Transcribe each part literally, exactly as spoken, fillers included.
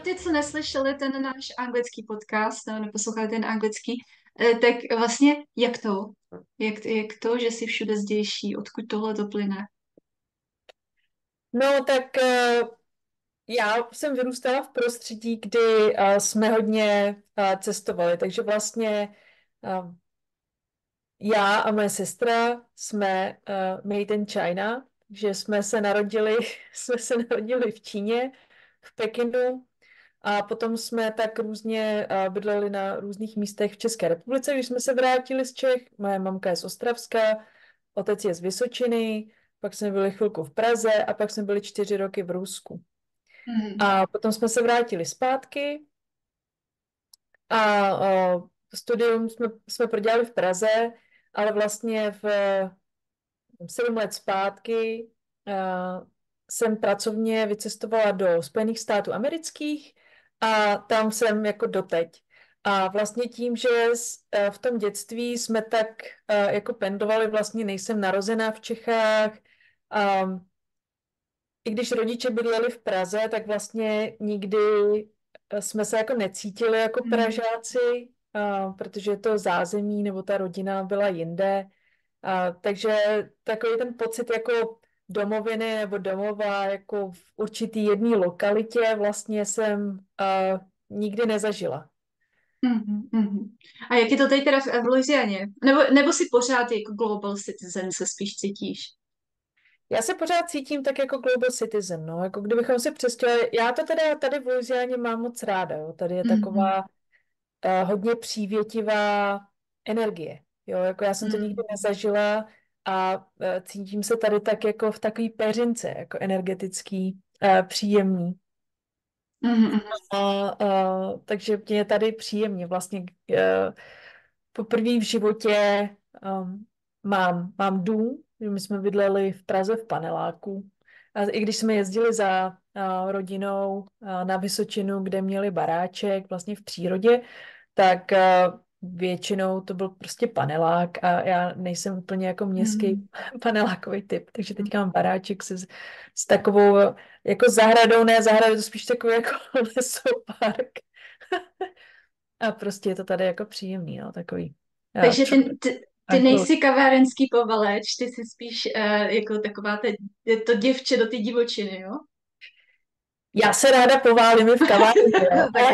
Pro ty, co neslyšeli ten náš anglický podcast, nebo neposlouchali ten anglický, eh, tak vlastně jak to? Jak, jak to, že jsi všude zdejší? Odkud tohle to plyne? No, tak eh, já jsem vyrůstala v prostředí, kdy eh, jsme hodně eh, cestovali, takže vlastně eh, já a moje sestra jsme uh, made in China, že jsme se narodili, jsme se narodili v Číně, v Pekinu a potom jsme tak různě uh, bydleli na různých místech v České republice, když jsme se vrátili z Čech. Moje mamka je z Ostravska, otec je z Vysočiny, pak jsme byli chvilku v Praze a pak jsme byli čtyři roky v Rusku. Mhm. A potom jsme se vrátili zpátky a uh, studium jsme, jsme prodělali v Praze, ale vlastně v sedm let zpátky uh, jsem pracovně vycestovala do Spojených států amerických a tam jsem jako doteď. A vlastně tím, že s- eh, v tom dětství jsme tak eh, jako pendlovali, vlastně nejsem narozená v Čechách. Um, I když rodiče bydleli v Praze, tak vlastně nikdy eh, jsme se jako necítili jako Mhm. Pražáci, uh, protože to zázemí nebo ta rodina byla jinde. A, takže takový ten pocit jako domoviny nebo domova jako v určitý jedné lokalitě vlastně jsem uh, nikdy nezažila. Mhm. Mhm. A jak je to teď teda v, v Louisianě? Nebo, nebo si pořád jako global citizen se spíš cítíš? Já se pořád cítím tak jako global citizen, no, jako kdybychom si přestěhovali, já to teda tady v Louisianě mám moc ráda, jo. Tady je Mhm. taková uh, hodně přívětivá energie, jo, jako já jsem to nikdy Mhm. nezažila a uh, cítím se tady tak jako v takový peřince, jako energetický, uh, příjemný. Mhm. A, a, takže mě je tady příjemně. Vlastně uh, poprvé v životě um, mám, mám dům, že my jsme bydleli v Praze v paneláku. A i když jsme jezdili za uh, rodinou uh, na Vysočinu, kde měli baráček vlastně v přírodě, tak uh, většinou to byl prostě panelák a já nejsem úplně jako městský Mhm. panelákový typ, takže teďka mám baráček se, s takovou jako zahradou, ne zahradou, to spíš takový jako lesopark. A prostě je to tady jako příjemný, no, takový. Uh, Takže ty, ty, ty tranquil. nejsi kavárenský povaleč, ty jsi spíš uh, jako taková te, to děvče do té divočiny, jo? Já se ráda poválím i v kavárně, jo, ale, Taky.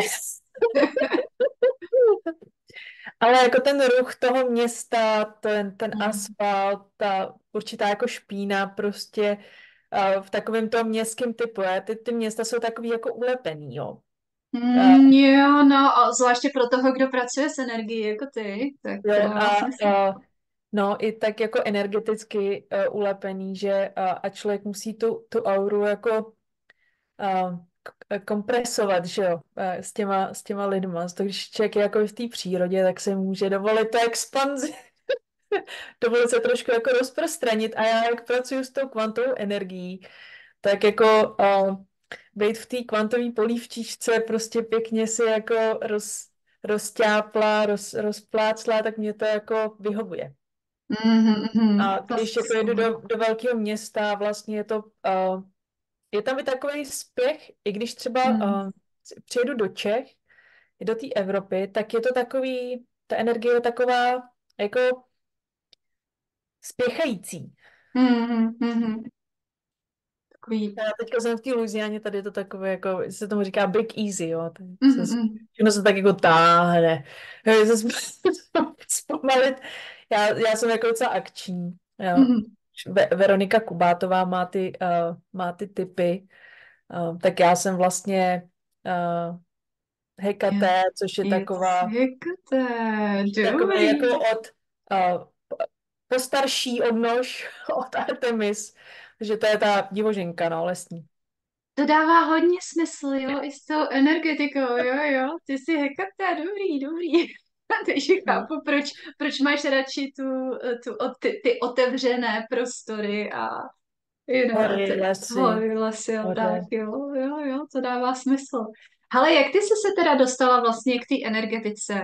ale jako ten ruch toho města, ten, ten Mm. asfalt, ta určitá jako špína prostě uh, v takovém tom městském typu. Je. Ty, ty města jsou takový jako ulepený, jo. Uh, Mm, jo, no, a zvláště pro toho, kdo pracuje s energií jako ty, tak to jo dává a smysl. uh, no i tak jako energeticky uh, ulepený, že uh, a člověk musí tu, tu auru jako uh, k- kompresovat, že jo, uh, s těma, s těma lidma. To, když člověk je jako v té přírodě, tak se může dovolit to expanzi, dovolit se trošku jako rozprostranit. A já, jak pracuji s tou kvantovou energií, tak jako uh, být v té kvantové polívčičce prostě pěkně si jako roz, rozťápla, roz, rozplácla, tak mě to jako vyhovuje. Mhm, mhm. A To když jako jedu souhlas. do, do velkého města, vlastně je to, uh, je tam i takový spěch, i když třeba Mm. uh, přijedu do Čech, do té Evropy, tak je to takový, ta energie je taková jako spěchající. Mhm, mhm. Takový. Já teďka jsem v té Louisianě, tady je to takové, jako se tomu říká big easy, jo. Tak Mhm, se, mhm. všechno se tak jako táhne. Hej, se zp- zpomalit. Já, já jsem jako docela akční. Jo. Mhm. Ve, Veronika Kubátová má ty, uh, má ty typy, uh, tak já jsem vlastně uh, Jo, Hekate, což je je to taková, sykoté, takový dobrý. jako od uh, postarší odnož od Artemis, že to je ta divoženka, no, lesní. To dává hodně smysl, jo, i s tou energetikou, jo, jo, ty jsi hekata, dobrý, dobrý. Takže No, chápu, proč, proč máš radši tu, tu, ty, ty otevřené prostory a you know, hory, ty lesy, hory, lesy a tak, moře. jo, jo, jo, to dává smysl. Ale jak ty jsi se teda dostala vlastně k té energetice?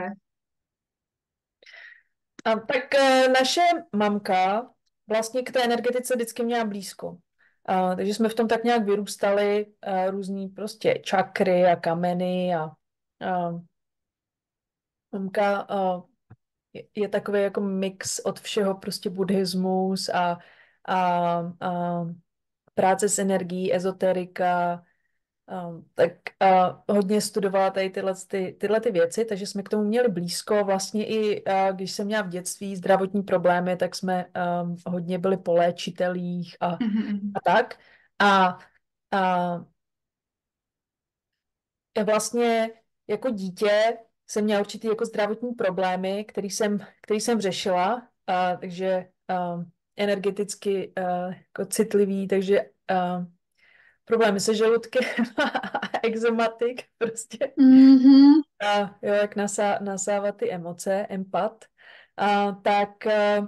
A tak eh, naše mamka vlastně k té energetice vždycky měla blízko. Uh, takže jsme v tom tak nějak vyrůstali, uh, různý prostě čakry a kameny a uh, mamka uh, je, je takový jako mix od všeho, prostě buddhismus a, a, a práce s energií, ezoterika, um, tak uh, hodně studovala tady tyhle, ty, tyhle ty věci, takže jsme k tomu měli blízko. Vlastně i uh, když jsem měla v dětství zdravotní problémy, tak jsme um, hodně byli po léčitelích a, Mhm. a tak. A, a já vlastně jako dítě jsem měla určitý jako zdravotní problémy, který jsem, který jsem řešila, a, takže um, energeticky uh, jako citlivý, takže uh, problémy se žaludkem, exomatik, prostě. Mhm. A jo, jak nasá, nasávat ty emoce, empat. A, tak uh,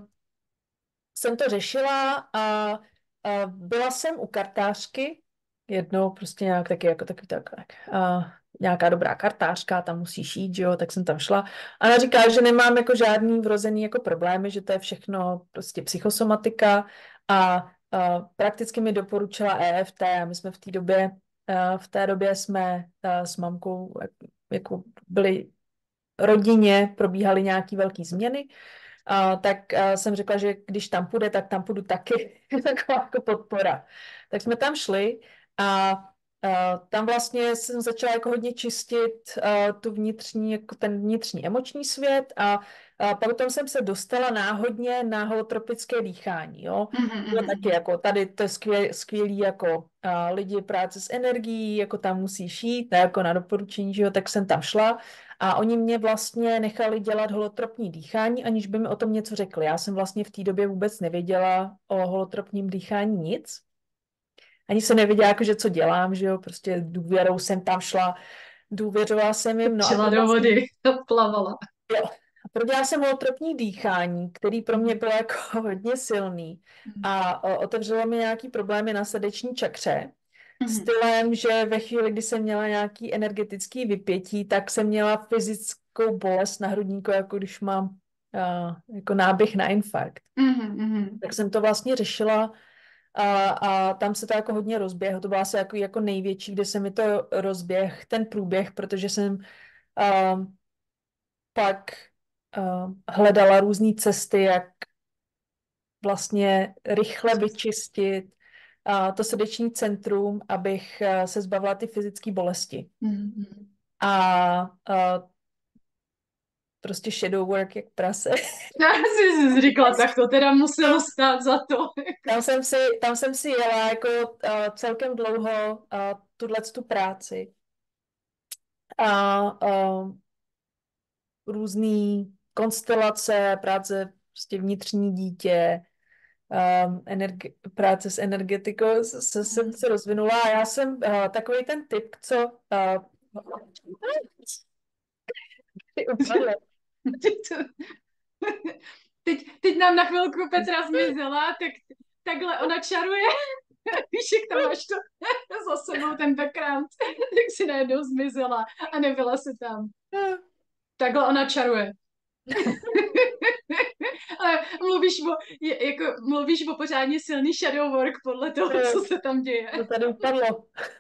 jsem to řešila a, a byla jsem u kartářky jednou, prostě nějak taky jako taky tak, tak a nějaká dobrá kartářka, tam musíš jít, že jo, tak jsem tam šla. A ona říká, že nemám jako žádný vrozený jako problémy, že to je všechno prostě psychosomatika a, a prakticky mi doporučila E F T a my jsme v té době, a v té době jsme a, s mamkou jako byli rodině, probíhaly nějaký velké změny. A, tak a, jsem řekla, že když tam půjde, tak tam půjdu taky. Taková jako podpora. Tak jsme tam šli a, a tam vlastně jsem začala jako hodně čistit a, tu vnitřní, jako ten vnitřní emoční svět a, a potom jsem se dostala náhodně na holotropické dýchání. Jo? Mhm. To Mhm. taky jako tady to je skvěl, skvělý jako a, lidi práce s energií, jako tam musíš jít, ne jako na doporučení, že jo, tak jsem tam šla. A oni mě vlastně nechali dělat holotropní dýchání, aniž by mi o tom něco řekli. Já jsem vlastně v té době vůbec nevěděla o holotropním dýchání nic. Ani jsem nevěděla, jakože co dělám, že jo, prostě důvěrou jsem tam šla, důvěřovala jsem jim, no a Šla prodělala do jsem, vody, plavala. jo, a prodělala jsem holotropní dýchání, který pro mě bylo jako hodně silný a o, otevřelo mi nějaký problémy na srdeční čakře. Mhm. Stylem, že ve chvíli, kdy jsem měla nějaký energetický vypětí, tak jsem měla fyzickou bolest na hrudníku, jako když mám uh, jako náběh na infarkt. Mhm. Mhm. Tak jsem to vlastně řešila a, a tam se to jako hodně rozběhlo. To byla asi jako, jako největší, kde se mi to rozběh, ten průběh, protože jsem uh, pak uh, hledala různé cesty, jak vlastně rychle vyčistit uh, to srdeční centrum, abych uh, se zbavila ty fyzické bolesti. Mhm. A uh, prostě shadow work jak prase. Já si si říkala, tak to teda muselo stát za to. Tam jsem si, tam jsem si jela jako uh, celkem dlouho uh, tuhle tu práci. A uh, různý konstelace, práce prostě vnitřní dítě, um, energi- práce s energetikou se, jsem se rozvinula a já jsem uh, takový ten typ, co uh, upadlo. Teď, to, teď, teď nám na chvilku Petra zmizela, tak takhle ona čaruje. Víš, jak tam máš to za sebou ten background, tak si najednou zmizela a nebyla se tam. Takhle ona čaruje. Ale mluvíš o, je, jako, mluvíš o pořádně silný shadow work podle toho, co se tam děje. To tady upadlo.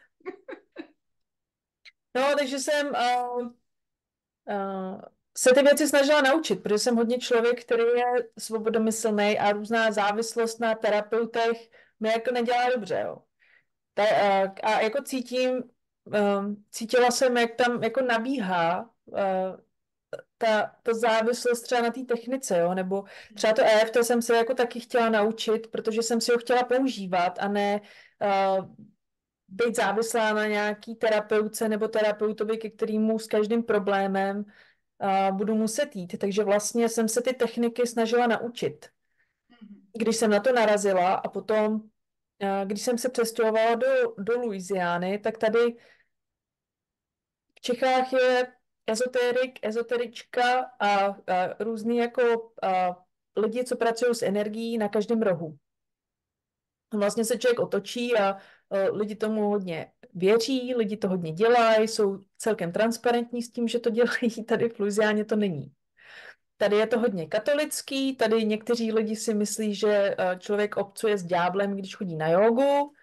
No, takže jsem uh, uh, se ty věci snažila naučit, protože jsem hodně člověk, který je svobodomyslný a různá závislost na terapeutech mi jako nedělá dobře, jo. Ta, uh, a jako cítím, um, cítila jsem, jak tam jako nabíhá uh, ta, ta závislost třeba na té technice, jo, nebo třeba to E F T jsem se jako taky chtěla naučit, protože jsem si ho chtěla používat a ne uh, být závislá na nějaký terapeutce nebo terapeutovi, ke kterému s každým problémem uh, budu muset jít. Takže vlastně jsem se ty techniky snažila naučit. Když jsem na to narazila a potom, uh, když jsem se přestěhovala do, do Louisiany, tak tady v Čechách je ezoterik, ezoterička a, a různý jako a, lidi, co pracují s energií na každém rohu. Vlastně se člověk otočí a uh, lidi tomu hodně věří, lidi to hodně dělají, jsou celkem transparentní s tím, že to dělají. Tady v Louisianě to není. Tady je to hodně katolický, tady někteří lidi si myslí, že uh, člověk obcuje s ďáblem, když chodí na jogu.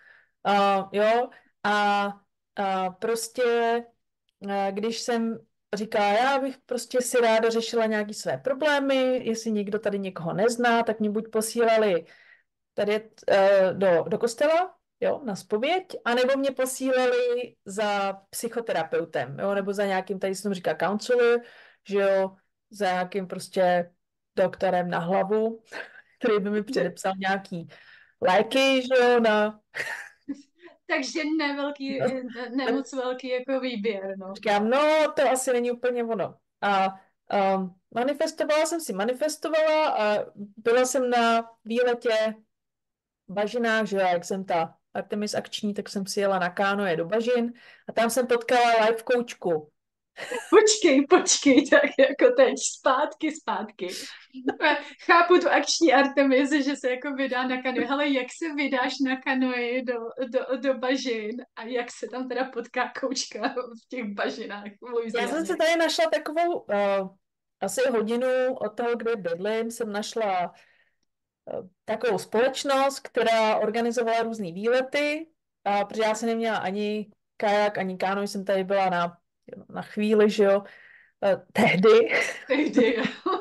Uh, jo, a, a prostě, a když jsem říkala, já bych prostě si ráda řešila nějaké své problémy, jestli někdo tady někoho nezná, tak mě buď posílali tady uh, do, do kostela, jo, na zpověď, anebo mě posílali za psychoterapeutem, jo, nebo za nějakým, tady se tomu říká counselor, že jo, za nějakým prostě doktorem na hlavu, který by mi předepsal nějaký léky, že jo, na... Takže ne, velký, ne, ne moc velký jako výběr, no. Říkám, no, to asi není úplně ono. A um, manifestovala jsem si, manifestovala a byla jsem na výletě v Bažinách, že jo, jak jsem ta Artemis akční, tak jsem si jela na kánoje do Bažin a tam jsem potkala life coachku. Počkej, počkej, tak jako teď, zpátky, zpátky. Chápu tu akční Artemis, že se jako vydá na kanoji, ale jak se vydáš na kanoji do, do, do bažin a jak se tam teda potká koučka v těch bažinách v Louisianě? Já jsem si tady našla takovou uh, asi hodinu od toho, kde bydlím, jsem našla uh, takovou společnost, která organizovala různé výlety, a protože já jsem neměla ani kajak, ani káno, jsem tady byla na, na chvíli, že jo, uh, tehdy. Tehdy,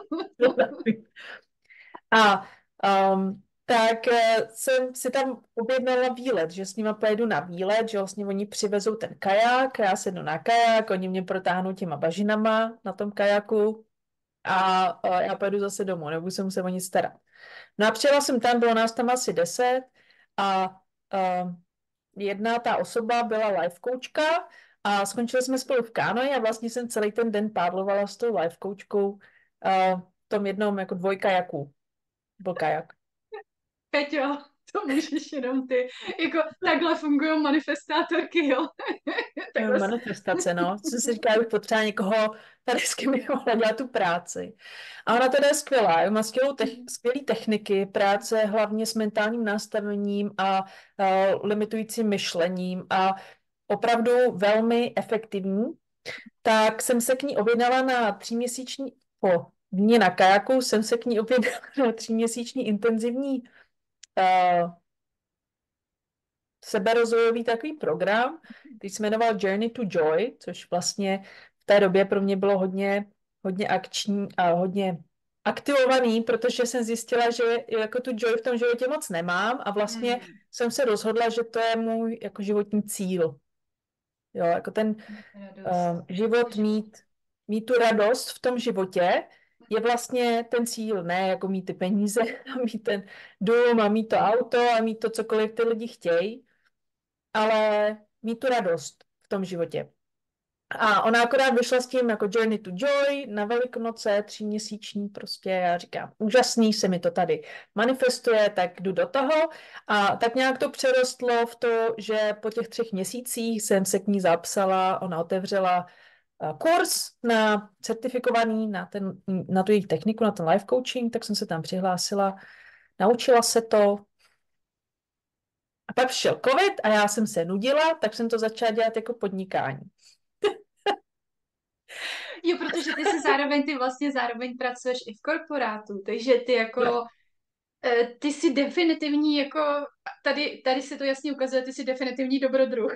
A um, tak uh, jsem si tam objednala výlet, že s nima pojedu na výlet, že vlastně oni přivezou ten kaják, já sednu na kaják, oni mě protáhnou těma bažinama na tom kajaku a uh, já pojedu zase domů, nebudu se muset o nic starat. No a přijela jsem tam, bylo nás tam asi deset a uh, jedna ta osoba byla life coachka a skončili jsme spolu v kánoji a vlastně jsem celý ten den pádlovala s tou life coachkou uh, v tom jednom jako dvojkajaku. Byl kajak. Peťo, to můžeš jenom ty. Jako takhle fungují manifestátorky, jo. Takhle... Manifestace, no. Co si říká, bych potřeba někoho tady s kým bych mohla dělat tu práci. A ona teda je skvělá, má te- skvělé techniky práce, hlavně s mentálním nastavením a uh, limitujícím myšlením a opravdu velmi efektivní. Tak jsem se k ní objednala na tříměsíční, po dní na kajaku jsem se k ní objednala na tříměsíční intenzivní uh, seberozvojový takový program, který se jmenoval Journey to Joy, což vlastně v té době pro mě bylo hodně, hodně akční a hodně aktivovaný, protože jsem zjistila, že jako tu joy v tom životě moc nemám a vlastně hmm. jsem se rozhodla, že to je můj jako životní cíl. Jo, jako ten uh, život mít, mít tu radost v tom životě je vlastně ten cíl, ne jako mít ty peníze a mít ten dům a mít to auto a mít to cokoliv ty lidi chtějí, ale mít tu radost v tom životě. A ona akorát vyšla s tím jako Journey to Joy na Velikonoce, tříměsíční prostě. Já říkám, úžasný, se mi to tady manifestuje, tak jdu do toho. A tak nějak to přerostlo v to, že po těch třech měsících jsem se k ní zapsala, ona otevřela kurz na certifikovaný, na, ten, na tu jejich techniku, na ten life coaching, tak jsem se tam přihlásila, naučila se to. A pak přišel covid a já jsem se nudila, tak jsem to začala dělat jako podnikání. Jo, protože ty si zároveň, ty vlastně zároveň pracuješ i v korporátu, takže ty jako, no. ty jsi definitivní jako, tady, tady se to jasně ukazuje, ty jsi definitivní dobrodruh.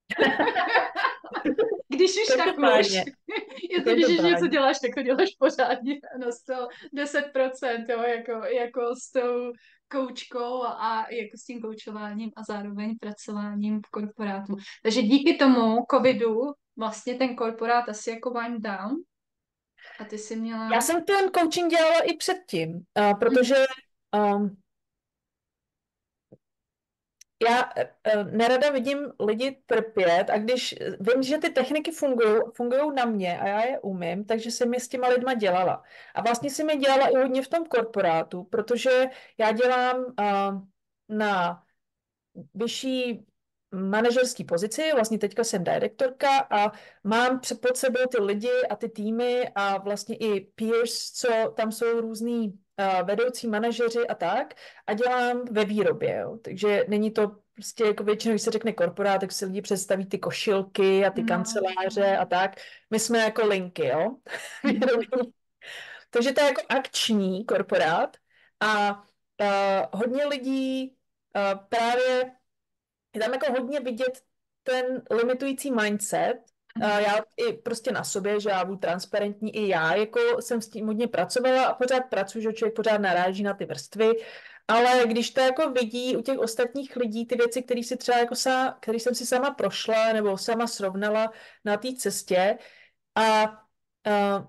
Když už tak už. Jestli když už něco děláš, tak to děláš pořádně na sto deset procent, jo, jako, jako s tou koučkou a jako s tím koučováním a zároveň pracováním v korporátu. Takže díky tomu covidu vlastně ten korporát asi jako wind down. A ty jsi měla... Já jsem ten coaching dělala i předtím, uh, protože um, já uh, nerada vidím lidi trpět a když vím, že ty techniky fungují, fungují na mě a já je umím, takže jsem je s těma lidma dělala. A vlastně jsem je dělala i hodně v tom korporátu, protože já dělám uh, na vyšší manažerský pozici, vlastně teďka jsem direktorka a mám pod sebou ty lidi a ty týmy a vlastně i peers, co tam jsou různý uh, vedoucí manažeři a tak a dělám ve výrobě, jo. Takže není to prostě jako většinou, když se řekne korporát, tak si lidi představí ty košilky a ty no. kanceláře a tak. My jsme jako linky, jo. Takže to je jako akční korporát a uh, hodně lidí uh, právě je tam jako hodně vidět ten limitující mindset. A já i prostě na sobě, že já budu transparentní, i já jako jsem s tím hodně pracovala a pořád pracuji, že člověk pořád naráží na ty vrstvy, ale když to jako vidí u těch ostatních lidí, ty věci, které si třeba jako sa, které jsem si sama prošla nebo sama srovnala na té cestě a, a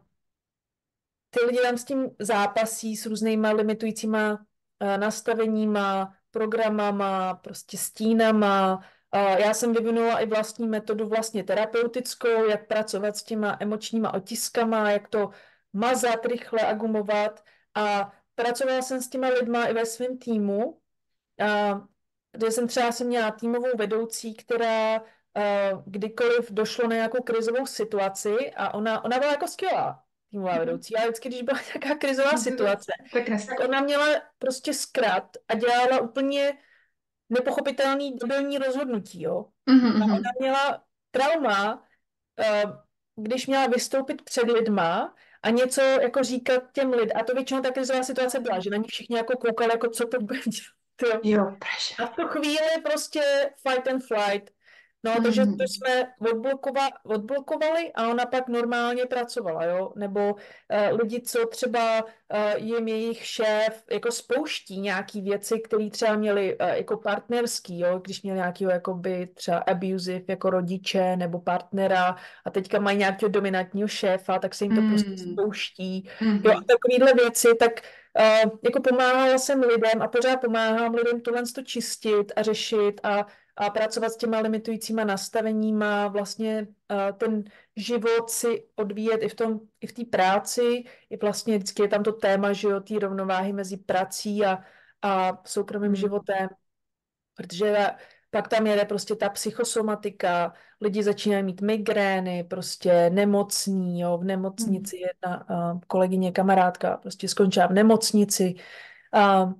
ty lidi tam s tím zápasí s různýma limitujícíma eh, nastaveníma, programama, prostě stínama. A já jsem vyvinula i vlastní metodu vlastně terapeutickou, jak pracovat s těma emočníma otiskama, jak to mazat, rychle agumovat. A pracovala jsem s těma lidma i ve svém týmu, a kde jsem třeba jsem měla týmovou vedoucí, která uh, kdykoliv došlo na nějakou krizovou situaci a ona, ona byla jako skvělá týmová vedoucí, ale vždycky, když byla nějaká krizová situace, Pěkné. tak ona měla prostě zkrat a dělala úplně nepochopitelný debilní rozhodnutí, jo. A ona Mm-hmm. měla trauma, uh, když měla vystoupit před lidma a něco jako říkat těm lidem. A to většinou ta krizová situace byla, že na ní všichni jako koukali, jako co to bude dělat, jo. Jo, praže. A v tu chvíli prostě fight and flight. No, takže to Mm-hmm. jsme odblokova, odblokovali a ona pak normálně pracovala, jo. Nebo uh, lidi, co třeba uh, jim jejich šéf jako spouští nějaký věci, které třeba měli uh, jako partnerský, jo, když měli nějakého jakoby třeba abusive jako rodiče nebo partnera a teďka mají nějakého dominantního šéfa, tak se jim to prostě spouští. Jo, a Mm-hmm. takovéhle věci, tak Uh, jako pomáhala jsem lidem a pořád pomáhám lidem tohle to čistit a řešit a, a pracovat s těma limitujícíma nastaveníma, vlastně uh, ten život si odvíjet i v tom, i v té práci, i vlastně vždycky je tam to téma, že jo, té rovnováhy mezi prací a, a soukromým Mm. životem, protože pak tam jede prostě ta psychosomatika, lidi začínají mít migrény, prostě nemocní, jo, v Mm. nemocnici jedna uh, kolegyně, kamarádka prostě skončila v nemocnici. Uh,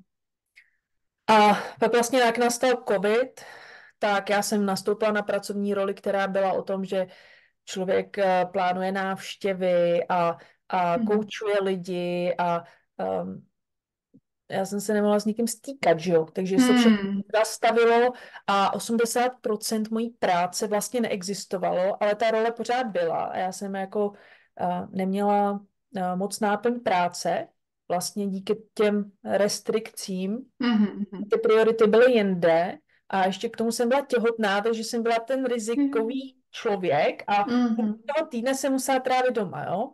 a pak vlastně jak nastal covid, tak já jsem nastoupila na pracovní roli, která byla o tom, že člověk uh, plánuje návštěvy a, a Mm. koučuje lidi a um, já jsem se nemohla s nikým stýkat, že jo, takže se všechno Mm. zastavilo a osmdesát procent mojí práce vlastně neexistovalo, ale ta role pořád byla a já jsem jako uh, neměla uh, moc náplň práce, vlastně díky těm restrikcím, Mm. ty priority byly jinde a ještě k tomu jsem byla těhotná, takže jsem byla ten rizikový člověk a Mm. toho týdne jsem musela trávit doma, jo.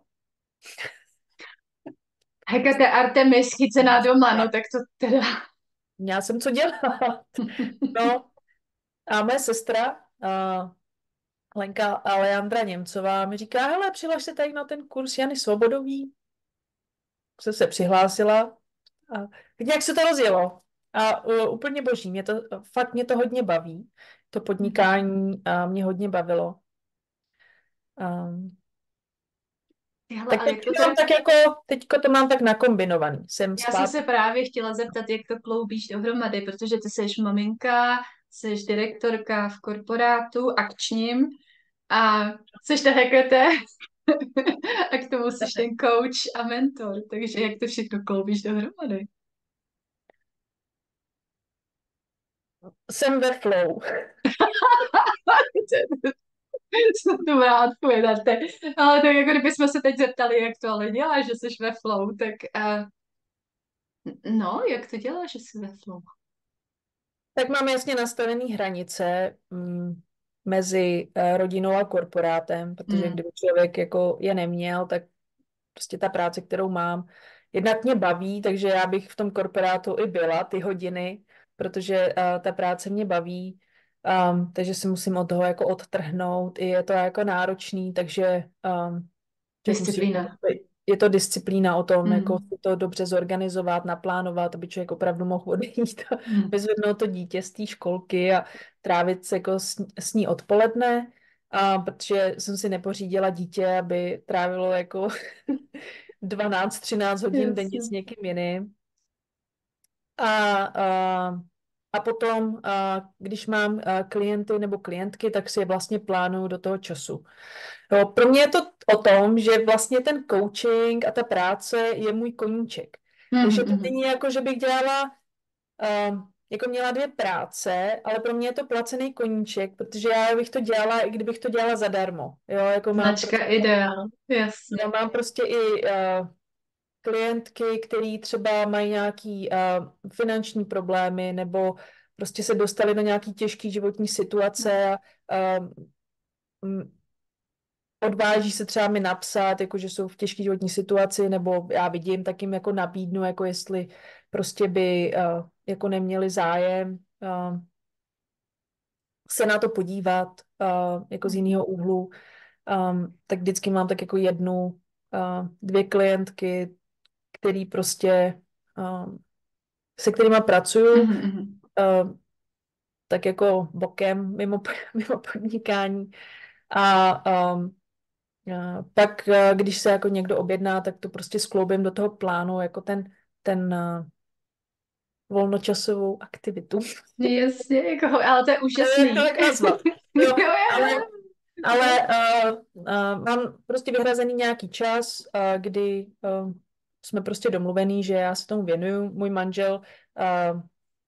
Hekate Artemis chycená doma, no tak to teda. Měla jsem co dělat. No, a moje sestra, uh, Lenka Alejandra Němcová, mi říká, hele, přihlaš se tady na ten kurz Jany Svobodový. Jsem se přihlásila a nějak se to rozjelo. A uh, úplně boží, mě to, fakt mě to hodně baví. To podnikání a mě hodně bavilo. Um, Hele, tak ale teď jak to to mám teda. tak jako, teďko to mám tak nakombinovaný. Jsem Já jsem spát. se právě chtěla zeptat, jak to kloubíš dohromady, protože ty jsi maminka, jsi direktorka v korporátu akčním a jsi ta hekate a k tomu jsi ten coach a mentor, takže jak to všechno kloubíš dohromady? Jsem ve flow. Dobrá odpověď, Arte. Ale tak jako kdybychom se teď zeptali, jak to ale děláš, že jsi ve flow, tak uh, no, jak to děláš, že jsi ve flow? Tak mám jasně nastavené hranice mm, mezi eh, rodinou a korporátem, protože Mm. kdyby člověk jako je neměl, tak prostě ta práce, kterou mám, jednak mě baví, takže já bych v tom korporátu i byla ty hodiny, protože uh, ta práce mě baví, um, takže si musím od toho jako odtrhnout, i je to jako náročný, takže um, člověk musí, Disciplína. je to disciplína o tom, jako Mm. si to dobře zorganizovat, naplánovat, aby člověk opravdu mohl odejít a Mm. vyzvednout to dítě z té školky a trávit se jako s, s ní odpoledne, a protože jsem si nepořídila dítě, aby trávilo jako dvanáct třináct hodin denně s Jasně. někým jiným. A, a, a potom, a, když mám a, klienty nebo klientky, tak si je vlastně plánuju do toho času. Jo, pro mě je to o tom, že vlastně ten coaching a ta práce je můj koníček. Takže to Mm-hmm. není jako, že bych dělala uh, jako měla dvě práce, ale pro mě je to placený koníček, protože já bych to dělala, i kdybych to dělala zadarmo. Jo, jako mám Značka prostě, ideál, jasně. jo, mám prostě i uh, klientky, který třeba mají nějaký uh, finanční problémy nebo prostě se dostali do nějaký těžký životní situace a uh, odváží se třeba mi napsat, jako že jsou v těžké životní situaci, nebo já vidím, tak jim jako nabídnu, jako jestli prostě by uh, jako neměli zájem uh, se na to podívat uh, jako z jiného úhlu. Um, tak vždycky mám tak jako jednu, uh, dvě klientky, který prostě um, se kterýma pracuju, Mhm, mhm. uh, tak jako bokem, mimo, mimo podnikání. A um, a pak, eh, když se jako někdo objedná, tak to prostě skloubím do toho plánu, jako ten, ten uh, volnočasovou aktivitu. Jasně, jako, ale to je Jak to úžasný. tak nazvat? Jo, Jo, ale, jo. ale uh, uh, mám prostě vyhrazený nějaký čas, uh, kdy uh, jsme prostě domluvení, že já se tomu věnuju. Můj manžel uh,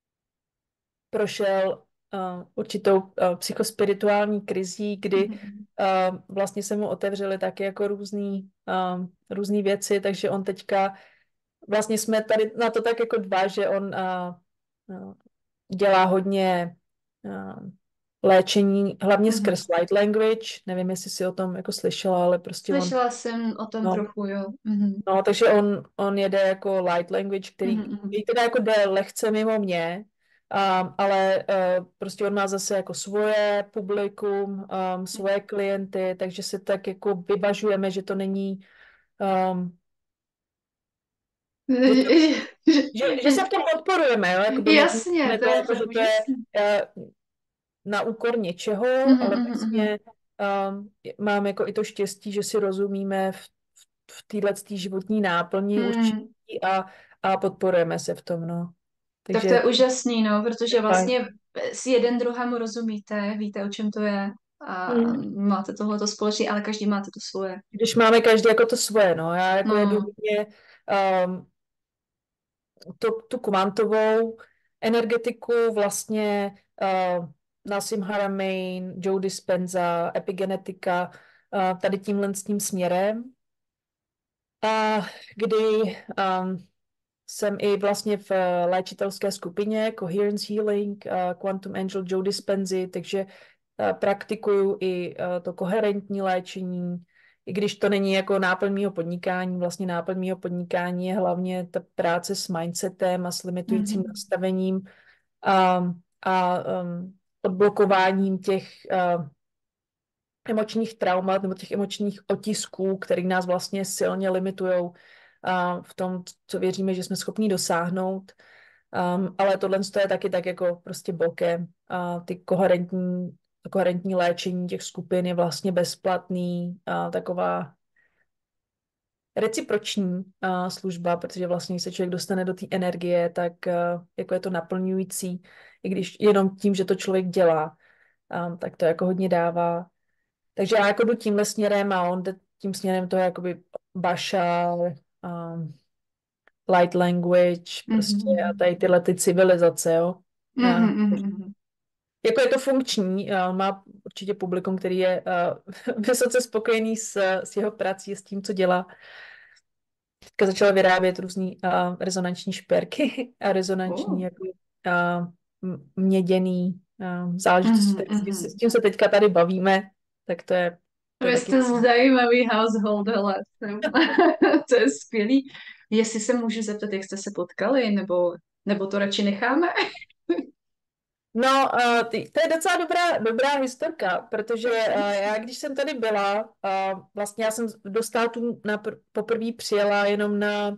prošel uh, určitou uh, psychospirituální krizí, kdy Mhm. uh, vlastně se mu otevřely taky jako různý, uh, různý věci, takže on teďka vlastně jsme tady na to tak jako dva, že on uh, uh, dělá hodně uh, léčení, hlavně Mhm. skrz light language. Nevím, jestli jsi o tom jako slyšela, ale prostě on, Slyšela jsem o tom no, trochu, jo. Mhm. no takže on, on jede jako light language, který, Mhm, mhm. který teda jako jde lehce mimo mě, um, ale uh, prostě on má zase jako svoje publikum, um, svoje klienty, takže se tak jako vyvažujeme, že to není um, že to že, že se v tom podporujeme, jo? Jakoby ne, Jasně, ne to to je, to jako, je že to je úžasný. uh, na úkor něčeho, Mhm, ale mhm, mhm. vlastně um, mám jako i to štěstí, že si rozumíme v, v téhle životní náplni určitý Hmm. a, a podporujeme se v tom, no. Tak to Takže je úžasný, no, protože fajn. vlastně s jeden druhému rozumíte, víte, o čem to je a Hmm. máte tohleto společné, ale každý máte to svoje. Když máme každý jako to svoje, no. Já jako jedu No. hodně um, tu, tu kvantovou energetiku, vlastně uh, Nassim Haramein, Joe Dispenza, epigenetika, uh, tady tímhle s tím směrem. A kdy um, jsem i vlastně v eh, léčitelské skupině Coherence Healing, uh, Quantum Angel Joe Dispenzy, takže uh, praktikuju i uh, to koherentní léčení, i když to není jako náplň mýho podnikání, vlastně náplň mýho podnikání je hlavně ta práce s mindsetem a s limitujícím Mhm. nastavením um, a um, odblokováním těch uh, emočních traumat nebo těch emočních otisků, které nás vlastně silně limitují v tom, co věříme, že jsme schopni dosáhnout. Um, ale tohle je taky tak jako prostě bokem. A ty koherentní, to koherentní léčení těch skupin je vlastně bezplatný, a taková reciproční a, služba, protože vlastně, když se člověk dostane do té energie, tak a, jako je to naplňující, i když jenom tím, že to člověk dělá, a, tak to jako hodně dává. Takže já jako jdu tímhle směrem a on jde tím směrem toho jakoby bašal, um, light language, prostě a Mhm. tady tyhle ty civilizace, jo. Mhm, A, mhm, mhm. jako je to funkční, a on má určitě publikum, který je uh, vysoce spokojený s, s jeho prací, s tím, co dělá. Teďka začala vyrábět různý uh, rezonanční šperky a rezonanční Oh. jako uh, m- měděný uh, záležitosti. Mhm, Tak s tím, mhm. s tím se teďka tady bavíme, tak to je, to je Vy taky. jste zajímavý household, hele. To je skvělý. Jestli se můžu zeptat, jak jste se potkali, nebo, nebo to radši necháme? No, uh, ty, to je docela dobrá, dobrá historka, protože uh, já, když jsem tady byla, uh, vlastně já jsem do státu na pr- poprvé přijela jenom na uh,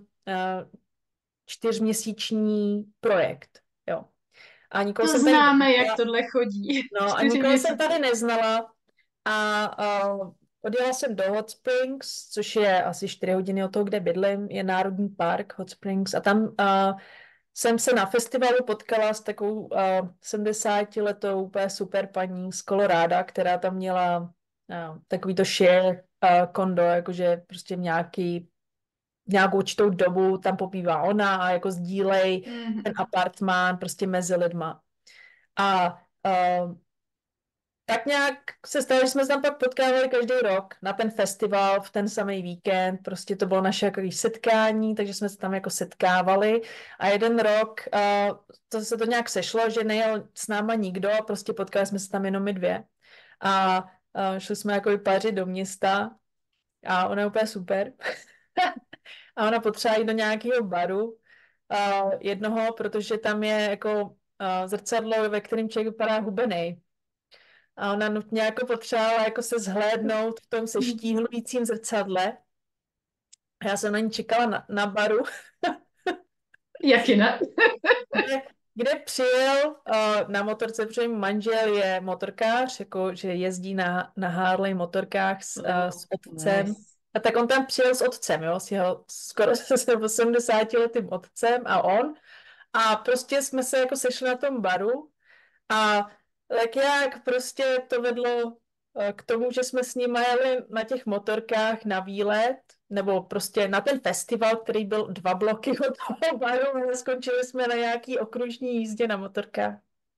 čtyřměsíční projekt, jo. A nikoho To jsem tady známe, jak neznala, tohle chodí. no, a Čtyři nikoho jsem měsíce. tady neznala a uh, odjela jsem do Hot Springs, což je asi čtyři hodiny od toho, kde bydlím, je národní park Hot Springs a tam uh, jsem se na festivalu potkala s takovou uh, sedmdesátiletou úplně super paní z Colorada, která tam měla uh, takový to share uh, kondo, jakože prostě nějaký nějakou určitou dobu tam pobývá ona a jako sdílej ten Mhm. apartmán prostě mezi lidma. A uh, tak nějak se stalo, že jsme se tam pak potkávali každý rok na ten festival v ten samý víkend. Prostě to bylo naše jako setkání, takže jsme se tam jako setkávali. A jeden rok uh, to se to nějak sešlo, že nejel s náma nikdo a prostě potkali jsme se tam jenom my dvě. A uh, šli jsme jako vypařit do města a ona je úplně super. A ona potřeba jít do nějakého baru uh, jednoho, protože tam je jako uh, zrcadlo, ve kterém člověk vypadá hubenej. A ona nutně jako potřebovala jako se zhlédnout v tom seštíhlujícím zrcadle. A já jsem na ní čekala na, na baru, Jak jinak? kde, kde přijel uh, na motorce, protože můj manžel je motorkář, jako že jezdí na, na Harley motorkách s, uh, s otcem. Nice. A tak on tam přijel s otcem, jo, s jeho skoro sedmdesátiletým otcem a on. A prostě jsme se jako sešli na tom baru a tak jak prostě to vedlo eh, k tomu, že jsme s nimi jeli na těch motorkách na výlet, nebo prostě na ten festival, který byl dva bloky od toho baru, ale skončili jsme na nějaký okružní jízdě na motorkách.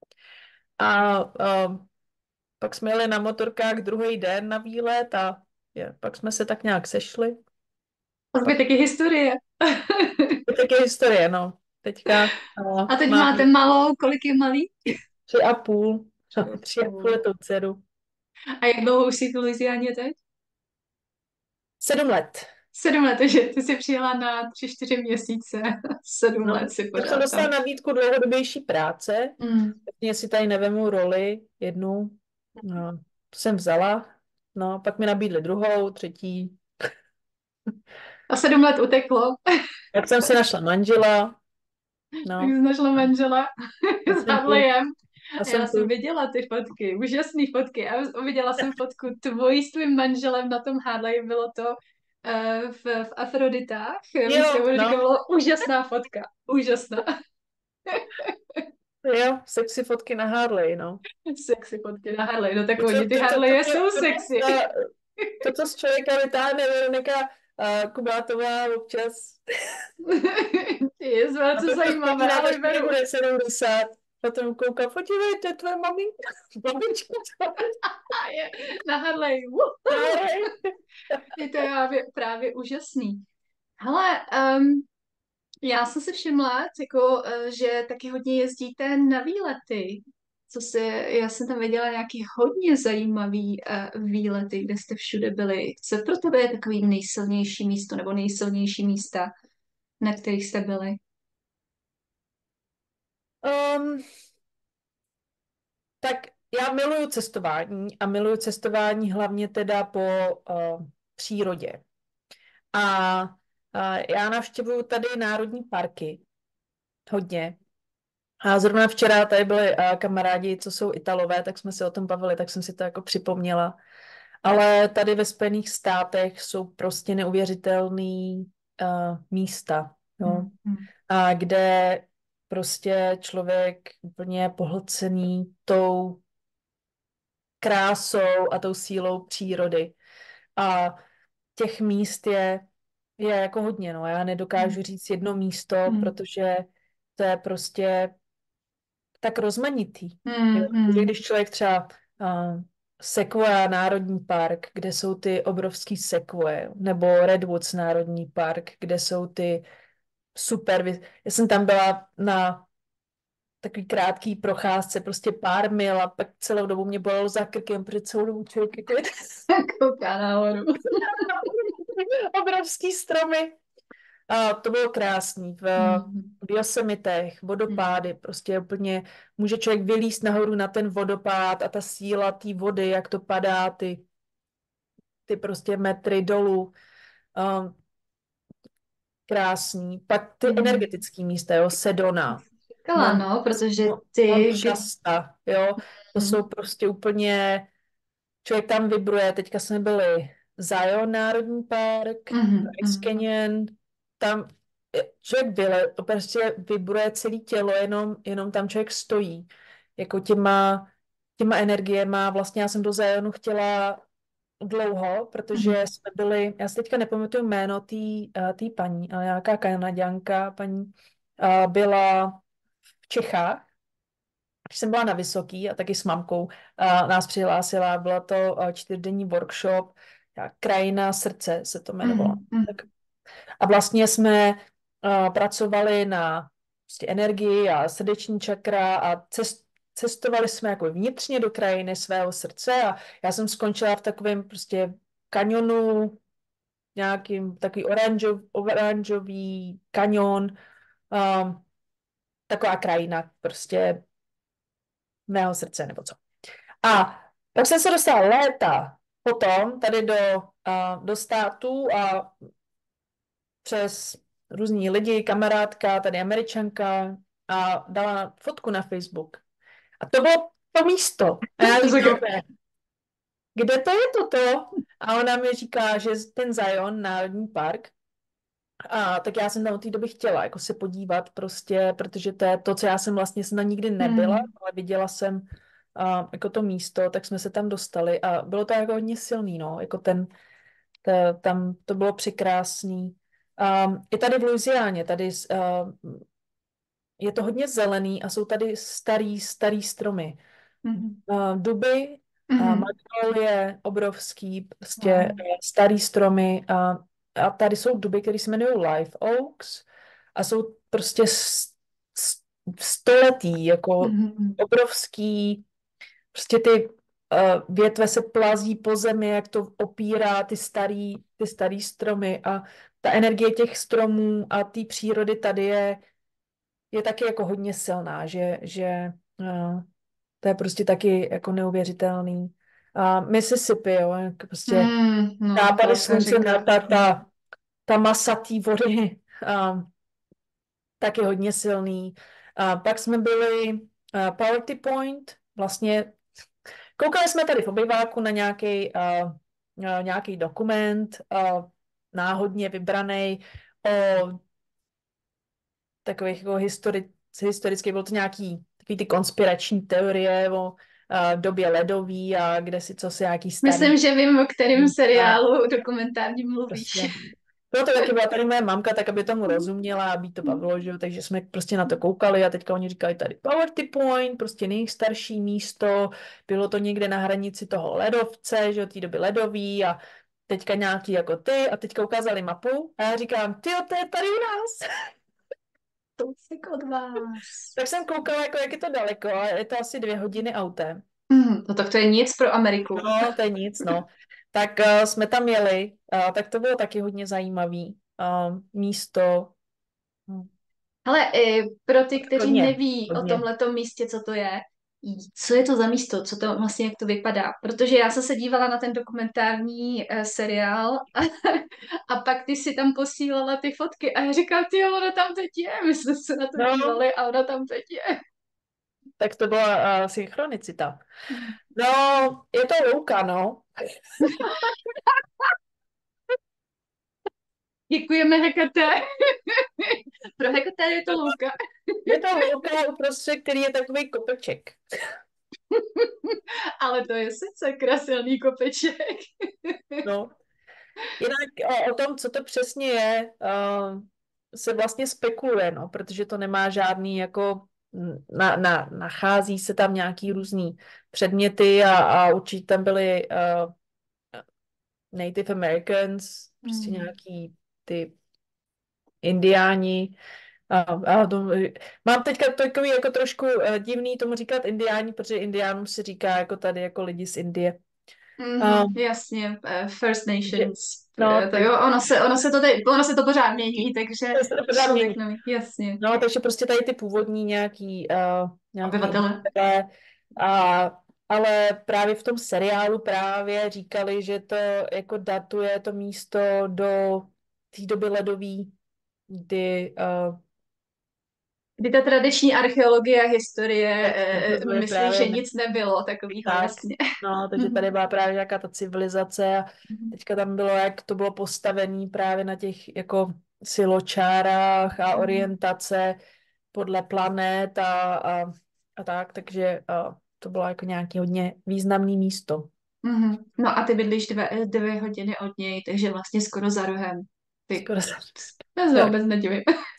A um, pak jsme jeli na motorkách druhý den na výlet a je, pak jsme se tak nějak sešli. A Pak zbytek je historie. je také historie, no. Teďka uh, A teď mám máte malou, kolik je malý? tři a půl, Tři a tři a půl půl. letou dceru. A jak dlouho už jsi v Louisianě teď? Sedm let. Sedm let, takže ty jsi přijela na tři, čtyři měsíce. Sedm No, let si tak jsem pořád dostala tam. nabídku dlouhodobější práce, Mm. jestli tady nevemu roli jednu, no, to jsem vzala, no, pak mi nabídli druhou, třetí, A sedm let uteklo. pak jsem si našla manžela, Tak no, jsi našla manžela a s jsem tu, Hadleyem. a A já jsem jsem tu. viděla ty fotky, úžasné fotky. A viděla jsem fotku tvojí s tvým manželem na tom Hadley. Bylo to uh, v, v Afroditách. Jo, Myslím, že to no, byla úžasná fotka. Úžasná. jo, sexy fotky na Harley, no. Sexy fotky na Harley. No tak To, oni, ty to, to, to, Harley to, jsou to, sexy. to, to, co z člověka vytáhne Veronika uh, Kubátová občas. Je A velice to zajímavé, vzpomíná, ale až mě beru. bude sedmdesát. Potom koukám, podívejte, tvoje maminka. Babička, A je na Harley. to Woohoo! je. Je to právě, právě úžasný. Hele, um, já jsem si všimla, jako, eh, že taky hodně jezdíte na výlety. Co se, já jsem tam viděla nějaký hodně zajímavý uh, výlety, kde jste všude byli. Co pro tebe je takový nejsilnější místo nebo nejsilnější místa, na kterých jste byli? Um, tak já miluju cestování a miluju cestování hlavně teda po uh, přírodě. A uh, já navštěvuju tady národní parky hodně. A zrovna včera tady byli uh, kamarádi, co jsou Italové, tak jsme se o tom bavili, tak jsem si to jako připomněla. Ale tady ve Spojených státech jsou prostě neuvěřitelný uh, místa, jo. Mm, A kde prostě člověk úplně je pohlcený tou krásou a tou sílou přírody. A těch míst je, je jako hodně, no. Já nedokážu mm, říct jedno místo, mm, protože to je prostě tak rozmanitý. Jo? mm, Že mm, když člověk třeba uh, Sequoia národní park, kde jsou ty obrovský sekvoje, nebo Redwoods národní park, kde jsou ty super... vě- Já jsem tam byla na takový krátký procházce, prostě pár mil a pak celou dobu mě bolelo za krkem, protože celou dobu člověk jako jde Kouká nahoru. obrovský stromy. A to bylo krásný. V, Mm, v Yosemitech, mm, vodopády, prostě úplně může člověk vylízt nahoru na ten vodopád a ta síla té vody, jak to padá, ty, ty prostě metry dolů. Um, krásný. Pak ty mm. energetické místa, jo, Sedona, Říkala, Mount, no, protože Mount ty, kdy... Shasta, jo, to jsou Mm, prostě úplně, člověk tam vibruje. Teďka jsme byli Zion Národní park, mm, Bryce mm, Canyon, tam je- člověk vyle, to prostě vibruje celé tělo, jenom, jenom tam člověk stojí. Jako těma, těma energiema, vlastně já jsem do Zionu chtěla dlouho, protože Mhm. jsme byli, já si teďka nepamatuju jméno té uh, té paní, ale nějaká Kanaďanka paní uh, byla v Čechách, když jsem byla na Vysoký a taky s mamkou uh, nás přihlásila, byla to uh, čtyřdenní workshop, uh, Krajina srdce se to jmenovalo. Mhm. Mhm. Tak, a vlastně jsme uh, pracovali na prostě energii a srdeční čakra a cest, cestovali jsme jako vnitřně do krajiny svého srdce a já jsem skončila v takovém prostě kanionu, nějakým takový oranžov, oranžový kanion, um, taková krajina prostě mého srdce nebo co. A pak jsem se dostala léta potom tady do, uh, do států a přes různý lidi, kamarádka, tady Američanka a dala fotku na Facebook. A to bylo to místo. A já říkám, kde to je toto? A ona mi říká, že ten Zion, Národní park, a tak já jsem tam od té doby chtěla jako se podívat prostě, protože to je to, co já jsem vlastně jsem na nikdy nebyla, Mhm. ale viděla jsem a, jako to místo, tak jsme se tam dostali a bylo to jako hodně silný, no, jako ten, to, tam to bylo překrásný. Um, I tady v Louisianě, tady uh, je to hodně zelený a jsou tady starý, starý stromy. Mhm. Uh, duby a Mhm. magnolie, obrovský, prostě Wow. uh, starý stromy a, a tady jsou duby, které se jmenují live oaks a jsou prostě s- s- stoletý, jako Mhm. obrovský, prostě ty uh, větve se plazí po zemi, jak to opírá ty starý, ty starý stromy a ta energie těch stromů a té přírody tady je, je taky jako hodně silná, že, že uh, to je prostě taky jako neuvěřitelný. A Mississippi, jo, jak prostě Mm, no, západy to se slunce, říká ta, pěkně. ta, ta masa té vody, a, taky hodně silný. A pak jsme byli a, Poverty Point, vlastně koukali jsme tady v obyváku na nějaký, a, a, nějaký dokument, a, náhodně vybraný o takových jako histori, historicky, bylo to nějaký takový ty konspirační teorie o a, době ledový a kde si co si nějaký Myslím, starý že vím, o kterém a seriálu dokumentárním mluvíš. prostě. Proto taky byla tady moje mamka, tak aby tomu rozuměla, aby to bavilo, že jo, takže jsme prostě na to koukali a teďka oni říkali tady Poverty Point, prostě nejstarší místo, bylo to někde na hranici toho ledovce, že jo, té doby ledový a teďka nějaký jako ty a teďka ukázali mapu a já říkám, ty to je tady u nás. Kousek od vás. Tak jsem koukala, jako jak je to daleko, a je to asi dvě hodiny autem. Mm, no tak to je nic pro Ameriku. No, to je nic, no. Tak uh, jsme tam jeli, uh, tak to bylo taky hodně zajímavý uh, místo. Hm, Ale i pro ty, kteří Hodně, neví o hodně. tomhletom místě, co to je, co je to za místo, co to vlastně, jak to vypadá. Protože já jsem se dívala na ten dokumentární uh, seriál a, a pak ty si tam posílala ty fotky a já říkám, ty ona tam teď je, my jsme se na to No, dívali a ona tam teď je. tak to byla uh, synchronicita. No, je to louka, no. Děkujeme, Hekate. Pro Hekate je to louka. Je to louka uprostřed, který je takový kopeček. Ale to je sice krasilný kopeček. No. Jinak o, o tom, co to přesně je, uh, se vlastně spekuluje, no, protože to nemá žádný jako na, na, nachází se tam nějaký různý předměty a, a určitě tam byly uh, Native Americans, prostě Hmm. nějaký ty indiáni. A, a to, mám teďka takový jako trošku uh, divný tomu říkat indiáni, protože indiánům se říká jako tady jako lidi z Indie. Mm, Um, jasně, eh, First že, Nations. no, Eh, To takže jo, ono se, ono se to, teď, ono se to pořád mění, takže to se to pořád člověk mění. neví. Jasně. No, takže prostě tady ty původní nějaký, uh, nějaký Obyvatele. obyvatelé, a, ale právě v tom seriálu právě říkali, že to jako datuje to místo do té doby ledový, kdy uh, Kdy ta tradiční archeologie a historie eh, eh, ukazuje myslí, že právě ne- nic nebylo takového, tak. jasně. No, takže Mhm. tady byla právě nějaká ta civilizace a Mhm. teďka tam bylo, jak to bylo postavené právě na těch jako siločárách a Mhm. orientace podle planet a, a, a tak, takže a to bylo jako nějaké hodně významné místo. Mhm. No a ty bydlíš dvě, dvě hodiny od něj, takže vlastně skoro za rohem. Ty, Skoro se... já se vůbec nedivím.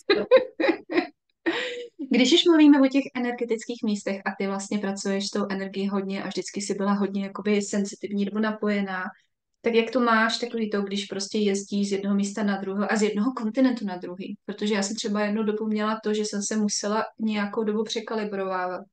Když už mluvíme o těch energetických místech a ty vlastně pracuješ s tou energií hodně a vždycky jsi byla hodně jakoby senzitivní nebo napojená, tak jak to máš takový to, když prostě jezdíš z jednoho místa na druhé a z jednoho kontinentu na druhý? Protože já jsem třeba jednu dobu měla to, že jsem se musela nějakou dobu překalibrovávat.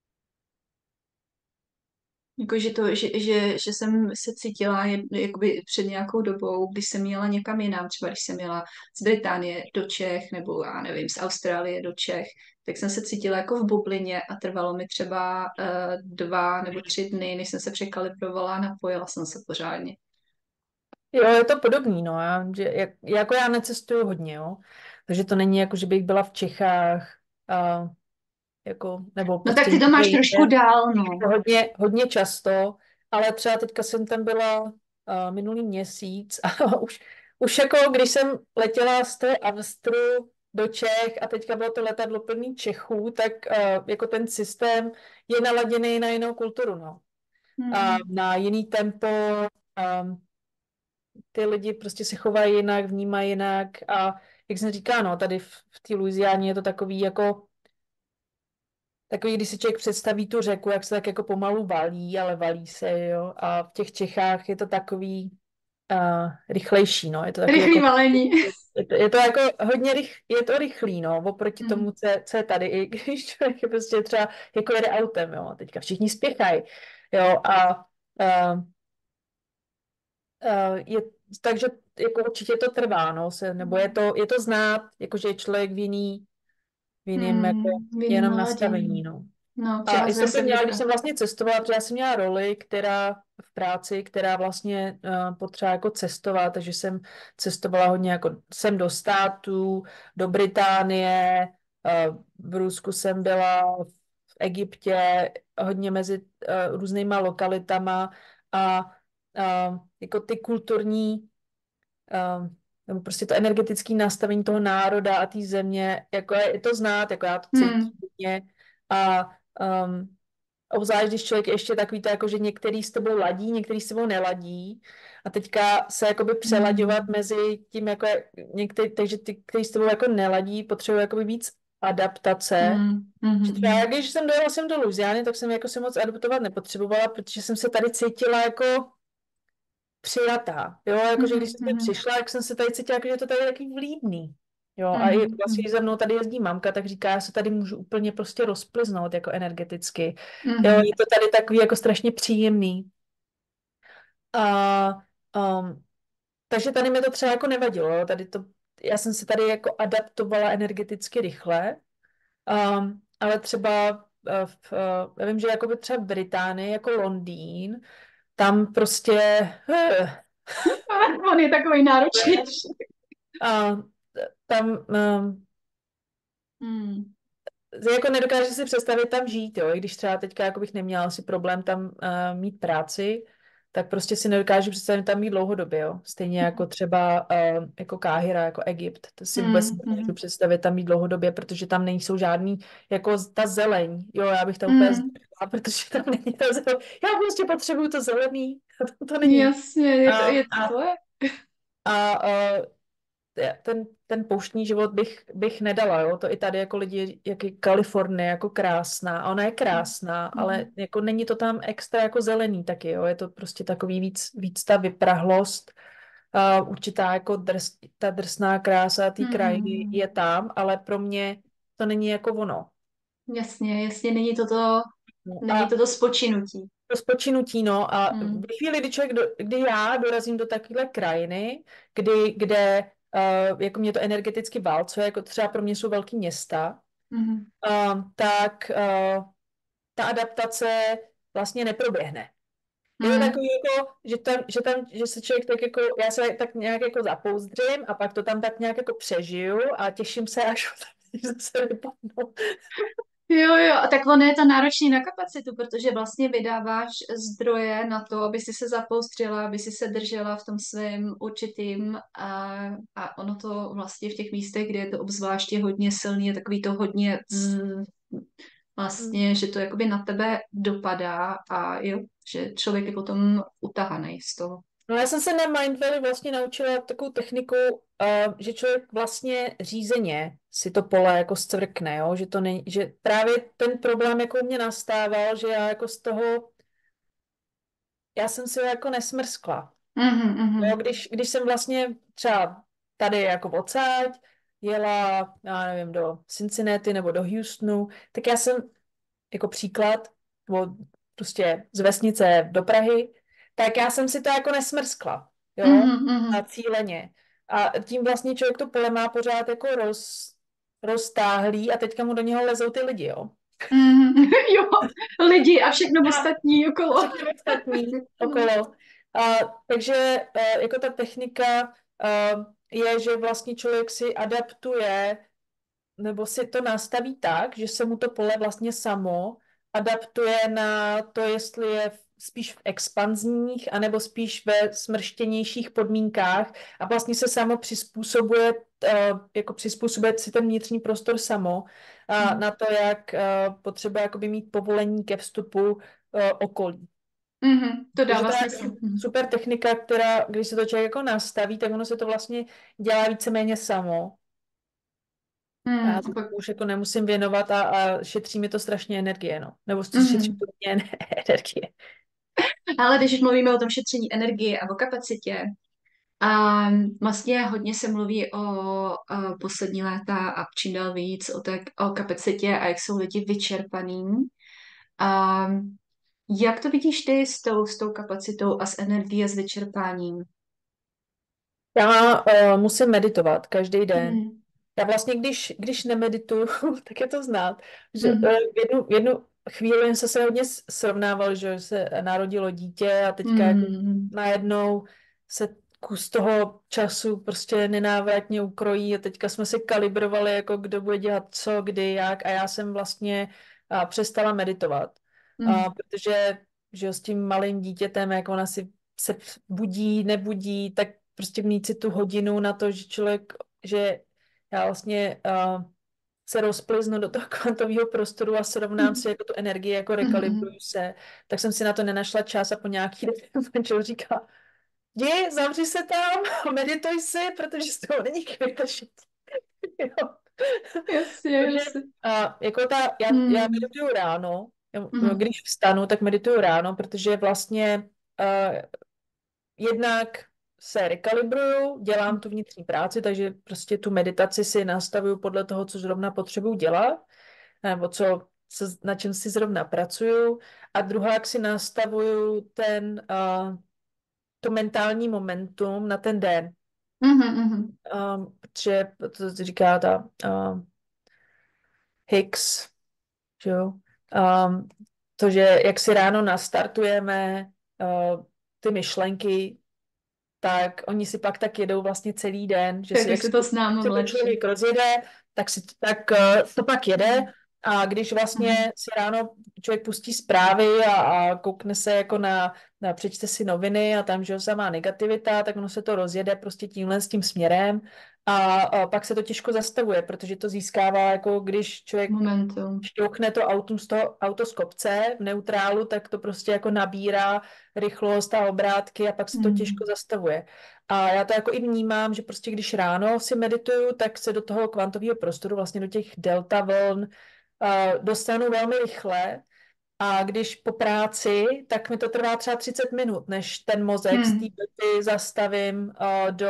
Jako, že, to, že, že, že jsem se cítila jed, jakoby před nějakou dobou, když jsem jela někam jinam, třeba když jsem jela z Británie do Čech, nebo já nevím, z Austrálie do Čech, tak jsem se cítila jako v bublině a trvalo mi třeba uh, dva nebo tři dny, než jsem se překalibrovala a napojila jsem se pořádně. Jo, je to podobný, no. Já, že, jak, jako já necestuju hodně, jo. Takže to není jako, že bych byla v Čechách, a, jako, nebo No tak prostě ty to někde máš trošku jinde. dál, no. Hodně, hodně často, ale třeba teďka jsem tam byla uh, minulý měsíc a už, už jako když jsem letěla z té Amstru do Čech a teďka bylo to letadlo plný Čechů, tak uh, jako ten systém je naladěný na jinou kulturu, no. A Hmm. na jiný tempo, um, ty lidi prostě se chovají jinak, vnímají jinak a jak jsem říká, no, tady v, v té Louisianě je to takový jako takový, když si člověk představí tu řeku, jak se tak jako pomalu valí, ale valí se, jo. A v těch Čechách je to takový uh, rychlejší, no. Je to takový Rychlý jako, valení. je to, je to jako hodně rych, je to rychlý, no, oproti Hmm. tomu, co je, co je tady, i když člověk je prostě třeba jako jede autem, jo. Teďka všichni spěchají, jo. A uh, uh, je, takže jako určitě to trvá, no, se, nebo je to, je to znát, jakože je člověk v jiný, v jiným jako Hmm. V jiným jenom nastavení, naladění. no. No, A i přihazuje jsem to se měla, když vlivka. jsem vlastně cestovala, protože já jsem měla roli, která v práci, která vlastně uh, potřeba jako cestovat, takže jsem cestovala hodně jako jsem do států, do Británie, uh, v Rusku jsem byla, v Egyptě, hodně mezi uh, různýma lokalitama a uh, jako ty kulturní uh, nebo prostě to energetické nastavení toho národa a té země, jako je, je to znát, jako já to Hmm. cítím hodně a um, obzvlášť, když člověk je ještě takový to, jako, že některý s tebou ladí, některý s tebou neladí a teďka se jakoby přelaďovat Hmm. mezi tím, jako je, některý, takže ty, který s tebou jako neladí, potřebují jakoby víc adaptace. Hmm. Hmm. Že třeba Hmm. já, když jsem dojela sem do Louisiany, tak jsem jako se moc adaptovat nepotřebovala, protože jsem se tady cítila jako přijatá, jo, jakože když Hmm. jsem tady Hmm. přišla, jak jsem se tady cítila, jako, že to tady je taky vlídný, jo, a i Hmm. vlastně, když za mnou tady jezdí mamka, tak říká, já se tady můžu úplně prostě rozpliznout jako energeticky, jo, Hmm. je to tady takový jako strašně příjemný a um, takže tady mi to třeba jako nevadilo, jo, tady to, já jsem se tady jako adaptovala energeticky rychle, um, ale třeba uh, v, uh, já vím, že jako by třeba v Británii, jako Londýn, tam prostě uh, On je takový náročnější. a tam um, Hmm. jako nedokážu si představit tam žít, jo, i když třeba teďka jako bych neměla asi problém tam uh, mít práci, tak prostě si nedokážu představit tam mít dlouhodobě, jo. Stejně jako třeba uh, jako Káhira, jako Egypt, to si vůbec Hmm. nedokážu Hmm. představit tam mít dlouhodobě, protože tam nejsou žádný, jako ta zeleň, jo, já bych tam úplně Hmm. zdrhla, protože tam není ta zeleň, já prostě potřebuju to zelený, a to, to není. Jasně, je to, A, je a, to je. a uh, ten, ten pouštní život bych, bych nedala, jo, to i tady jako lidi, jak je Kalifornie jako krásná, a ona je krásná, ale Hmm. jako není to tam extra jako zelený taky, jo, je to prostě takový víc, víc ta vyprahlost, uh, určitá jako drs, ta drsná krása té krajiny Hmm. je tam, ale pro mě to není jako ono. Jasně, jasně, není to to, No není a to to spočinutí. to spočinutí, no, a Hmm. v chvíli, kdy člověk, do, kdy já dorazím do takové krajiny, kdy, kde uh, jako mě to energeticky válcuje, jako třeba pro mě jsou velké města, Hmm. uh, tak uh, ta adaptace vlastně neproběhne. Je to Hmm. takový jako, že tam, že tam, že se člověk tak jako, já se tak nějak jako zapouzdřím a pak to tam tak nějak jako přežiju a těším se, až zase vypadnu. Jo, jo, a tak ono je to náročný na kapacitu, protože vlastně vydáváš zdroje na to, aby si se zapoustřila, aby si se držela v tom svém určitým a, a ono to vlastně v těch místech, kde je to obzvláště hodně silný, je takový to hodně zzz, Mm. vlastně, že to jakoby na tebe dopadá a jo, že člověk je potom utahaný z toho. No já jsem se na Mindvalley vlastně naučila takovou techniku, uh, že člověk vlastně řízeně si to pole jako zcvrkne, jo? Že to ne, že právě ten problém jako u mě nastával, že já jako z toho, já jsem si ho jako nesmrskla. Mhm, Jo? mhm, Když, když jsem vlastně třeba tady jako odsáď jela, já nevím, do Cincinnati nebo do Houstonu, tak já jsem jako příklad, nebo prostě z vesnice do Prahy, tak já jsem si to jako nesmrskla, jo, mhm, a mhm. cíleně. A tím vlastně člověk to pole má pořád jako roz, roztáhlý a teďka mu do něho lezou ty lidi, jo. Mhm. Jo, lidi a všechno A ostatní okolo. všechny ostatní okolo. A, takže e, jako ta technika e, je, že vlastně člověk si adaptuje nebo si to nastaví tak, že se mu to pole vlastně samo adaptuje na to, jestli je v- spíš v expanzních, anebo spíš ve smrštěnějších podmínkách a vlastně se samo přizpůsobuje, eh, jako přizpůsobuje si ten vnitřní prostor samo a Mhm. na to, jak eh, potřeba jakoby mít povolení ke vstupu eh, okolí. Mhm, to Takže dává to je smysl. jako Mhm. super technika, která, když se to člověk jako nastaví, tak ono se to vlastně dělá víceméně samo. Mhm, Já a se pak, tomu už jako nemusím věnovat a, a šetří mi to strašně energie, no. Nebo to šetří mhm. to mě energie. Ale když už mluvíme o tom šetření energie a o kapacitě, a vlastně hodně se mluví o, o poslední léta a čím dál víc o, té, o kapacitě a jak jsou lidi vyčerpaní. A jak to vidíš ty s tou, s tou kapacitou a s energií a s vyčerpáním? Já uh, musím meditovat každý den. Mm, Já vlastně, když, když nemedituju, tak je to znát, že uh, mhm, v jednu, v jednu chvíli jsem se hodně s- srovnával, že se narodilo dítě a teďka jako mm, najednou se kus toho času prostě nenávratně ukrojí a teďka jsme se kalibrovali, jako kdo bude dělat co, kdy, jak a já jsem vlastně uh, přestala meditovat. Uh, mm, protože že jo, s tím malým dítětem, jak ona si se budí, nebudí, tak prostě mít si tu hodinu na to, že člověk, že já vlastně uh, se rozpliznu do toho kvantového prostoru a srovnám si mm, jako tu energii, jako mm, rekalibruju se, tak jsem si na to nenašla čas a po nějaký době manžel říká, jdi, zavři se tam a medituj si, protože z toho není k vytažit. Jo. jasně, Takže jasně. uh, jako ta, já, já Mm, medituju ráno, já- mm, když vstanu, tak medituju ráno, protože vlastně uh, jednak se rekalibruju, dělám tu vnitřní práci, takže prostě tu meditaci si nastavuju podle toho, co zrovna potřebuju dělat, nebo co, co na čem si zrovna pracuju. A druhá, jak si nastavuju ten, uh, to mentální momentum na ten den. mm, mm, Um, protože to říká ta uh, Hicks, že jo? Um, to, že jak si ráno nastartujeme uh, ty myšlenky, tak oni si pak tak jedou vlastně celý den, že tak si, by jak se si to to, s jak námi se to lepší. člověk rozjede, tak, si, tak eh, to pak jede. Mm, A když vlastně mm, si ráno člověk pustí zprávy a, a koukne se jako na, na, přečte si noviny a tam, že ho samá negativita, tak ono se to rozjede prostě tímhle s tím směrem a, a pak se to těžko zastavuje, protože to získává jako když člověk momentum. šťouchne to autum z toho auto z kopce v neutrálu, tak to prostě jako nabírá rychlost a obrátky a pak se to těžko Mm, zastavuje. A já to jako i vnímám, že prostě když ráno si medituju, tak se do toho kvantového prostoru, vlastně do těch delta vln, uh, dostanu velmi rychle. A když po práci, tak mi to trvá třeba třicet minut, než ten mozek z té mm. boty zastavím uh, do,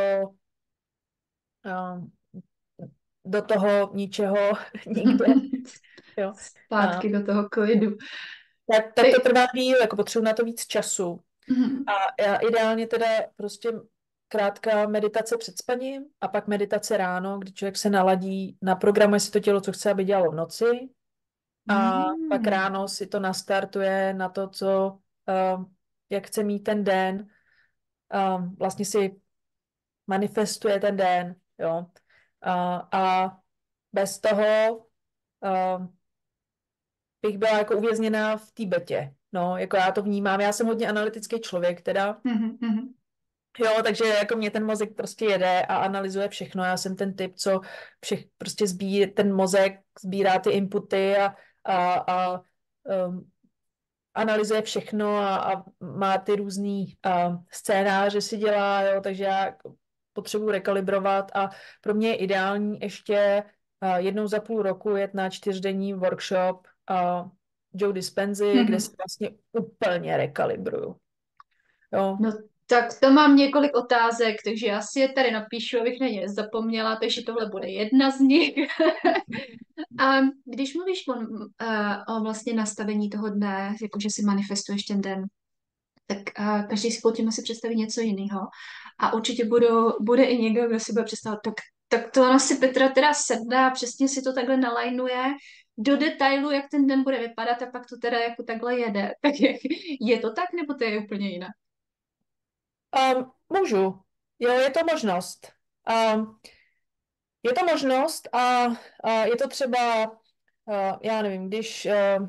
uh, do toho ničeho, nikde. Jo. Zpátky do toho klidu. Tak, tak to Ty, trvá díl, jako potřebuji na to víc času. mm, A já ideálně teda prostě krátká meditace před spaním a pak meditace ráno, kdy člověk se naladí, naprogramuje si to tělo, co chce, aby dělalo v noci a pak mm, ráno si to nastartuje na to, co, uh, jak chce mít ten den. Uh, vlastně si manifestuje ten den, jo. A, a bez toho uh, bych byla jako uvězněná v té betě. No, jako já to vnímám. Já jsem hodně analytický člověk, teda. mm, mm, Jo, takže jako mě ten mozek prostě jede a analyzuje všechno. Já jsem ten typ, co všech, prostě sbí, ten mozek sbírá ty inputy a, a, a um, analyzuje všechno a, a má ty různý uh, scénáře si dělá, jo, takže já potřebuji rekalibrovat a pro mě je ideální ještě uh, jednou za půl roku jet na čtyřdenní workshop uh, Joe Dispenzy, kde Mhm. se vlastně úplně rekalibruju. Jo. No tak to mám několik otázek, takže já si je tady napíšu, abych na ně nezapomněla, takže tohle bude jedna z nich. A když mluvíš o, uh, o vlastně nastavení toho dne, jakože si manifestuješ ten den, tak uh, každý si pod tím asi představí něco jiného. A určitě budou, bude i někdo, kdo si bude představit, tak, tak to ona si Petra teda sedne a přesně si to takhle nalajnuje do detailu, jak ten den bude vypadat a pak to teda jako takhle jede. Tak je, je to tak, nebo to je úplně jinak? Um, můžu. Jo, je to možnost. Um, je to možnost a, a je to třeba, uh, já nevím, když uh,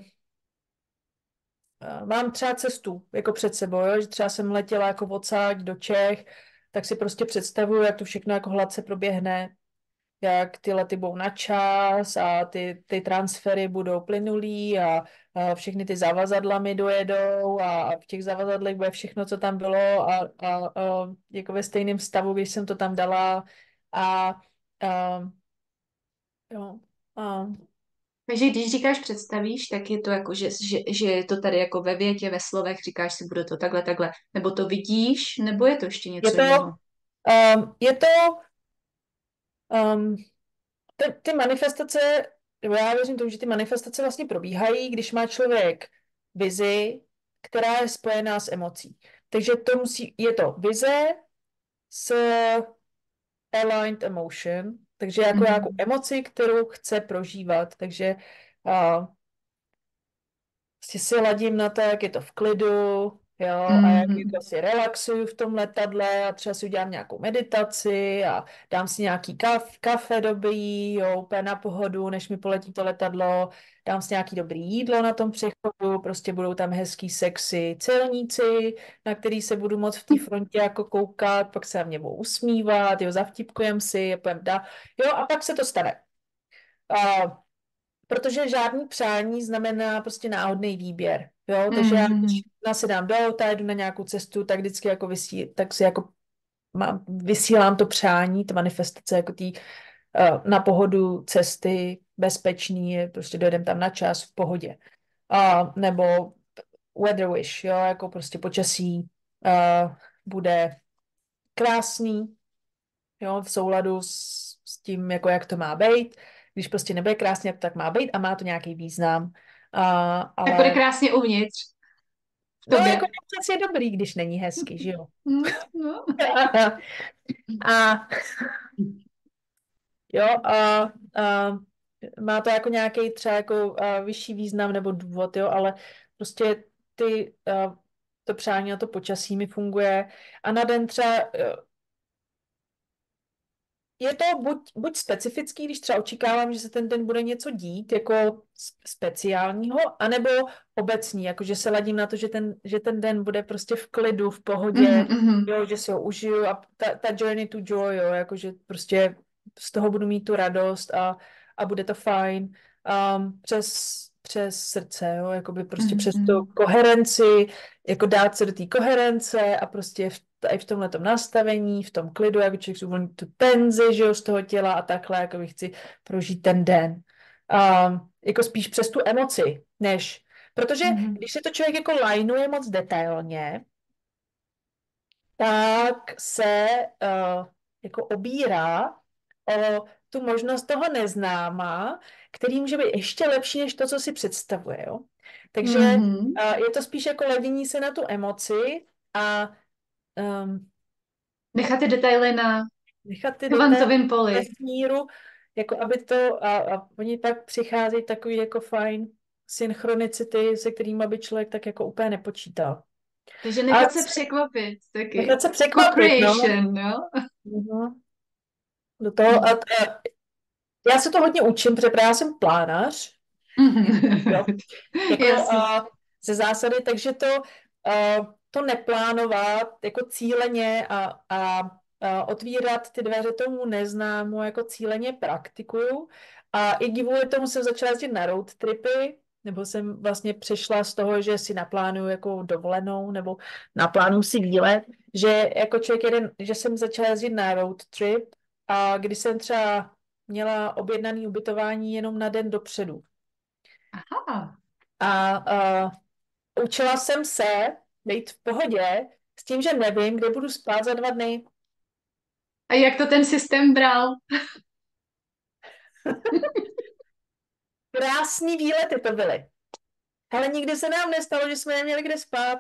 uh, mám třeba cestu jako před sebou, jo, že třeba jsem letěla jako odsáď do Čech, tak si prostě představuju, jak to všechno jako hladce proběhne, jak ty lety budou na čas a ty, ty transfery budou plynulý a, a všechny ty zavazadla mi dojedou a, a v těch zavazadlech bude všechno, co tam bylo a, a, a jako ve stejném stavu, když jsem to tam dala a, a jo, a Takže když říkáš představíš, tak je to jako, že, že, že je to tady jako ve větě, ve slovech, říkáš si, bude to takhle, takhle, nebo to vidíš, nebo je to ještě je něco to, jiného? um, je to um, ty, ty manifestace, nebo já věřím tomu, že ty manifestace vlastně probíhají, když má člověk vizi, která je spojená s emocí. Takže to musí, je to vize s aligned emotion, takže jako nějakou Mhm. emoci, kterou chce prožívat. Takže uh, prostě si ladím na to, jak je to v klidu, jo, a jak Mhm. jako si relaxuju v tom letadle a třeba si udělám nějakou meditaci a dám si nějaký kaf, kafe dobrý, jo, úplně na pohodu, než mi poletí to letadlo, dám si nějaký dobrý jídlo na tom přechodu, prostě budou tam hezký sexy celníci, na který se budu moc v té frontě jako koukat, pak se na mě budou usmívat, jo, zavtipkujem si, půjdem dá, jo, a pak se to stane. A protože žádný přání znamená prostě náhodný výběr, jo, takže já, když Mhm. já si dám do auta, jdu na nějakou cestu, tak vždycky jako vysí, tak si jako mám, vysílám to přání, ta manifestace jako tý uh, na pohodu cesty, bezpečný, je, prostě dojedem tam na čas, v pohodě. A nebo weather wish, jo, jako prostě počasí uh, bude krásný, jo, v souladu s, s tím, jako jak to má být. Když prostě nebude krásně, jak to tak má být a má to nějaký význam. A, Tak bude ale krásně uvnitř v no, jako tobě. občas je dobrý, když není hezky, že jo? Mhm. No. A jo, a, a má to jako nějaký třeba jako a, vyšší význam nebo důvod, jo, ale prostě ty, a, to přání a to počasí mi funguje a na den třeba je to buď, buď specifický, když třeba očekávám, že se ten den bude něco dít, jako speciálního, anebo obecný, jako že se ladím na to, že ten, že ten den bude prostě v klidu, v pohodě, Mhm, mhm, jo, že si ho užiju a ta, ta journey to joy, jo, jako že prostě z toho budu mít tu radost a, a bude to fajn um, přes, přes srdce, jo, jakoby prostě mhm, přes tu mhm. koherenci, jako dát se do té koherence a prostě v i v tomhle nastavení, v tom klidu, jako člověk si uvolní tu tenzi, že jo, z toho těla a takhle, jako bych chci prožít ten den. Um, jako spíš přes tu emoci, než, protože Mhm. když se to člověk jako lajnuje moc detailně, tak se uh, jako obírá o tu možnost toho neznáma, který může být ještě lepší než to, co si představuje, jo. Takže Mhm. uh, je to spíš jako ladění se na tu emoci a um, Nechat ty detaily na nechat ty detaily kvantovém ve poli. smíru, jako aby to, a, a oni pak přicházejí takový jako fajn synchronicity, se kterými by člověk tak jako úplně nepočítal. Takže Ale nechat se překvapit taky. nechat se překvapit, no. Co-creation, jo? Mhm. Do toho, a, a já se to hodně učím, protože právě já jsem plánař, jo, Mhm. jako Jasně. a, ze zásady, takže to, a, to neplánovat jako cíleně a, a, a otvírat ty dveře tomu neznámu jako cíleně praktikuju. A i kvůli tomu jsem začala jezdit na road tripy, nebo jsem vlastně přešla z toho, že si naplánuju jako dovolenou, nebo naplánuju si výlet, že jako člověk jeden, že jsem začala jezdit na road trip a když jsem třeba měla objednaný ubytování jenom na den dopředu. Aha. A, a učila jsem se být v pohodě s tím, že nevím, kde budu spát za dva dny. A jak to ten systém bral? Krásný výlety to byly. Ale nikdy se nám nestalo, že jsme neměli kde spát.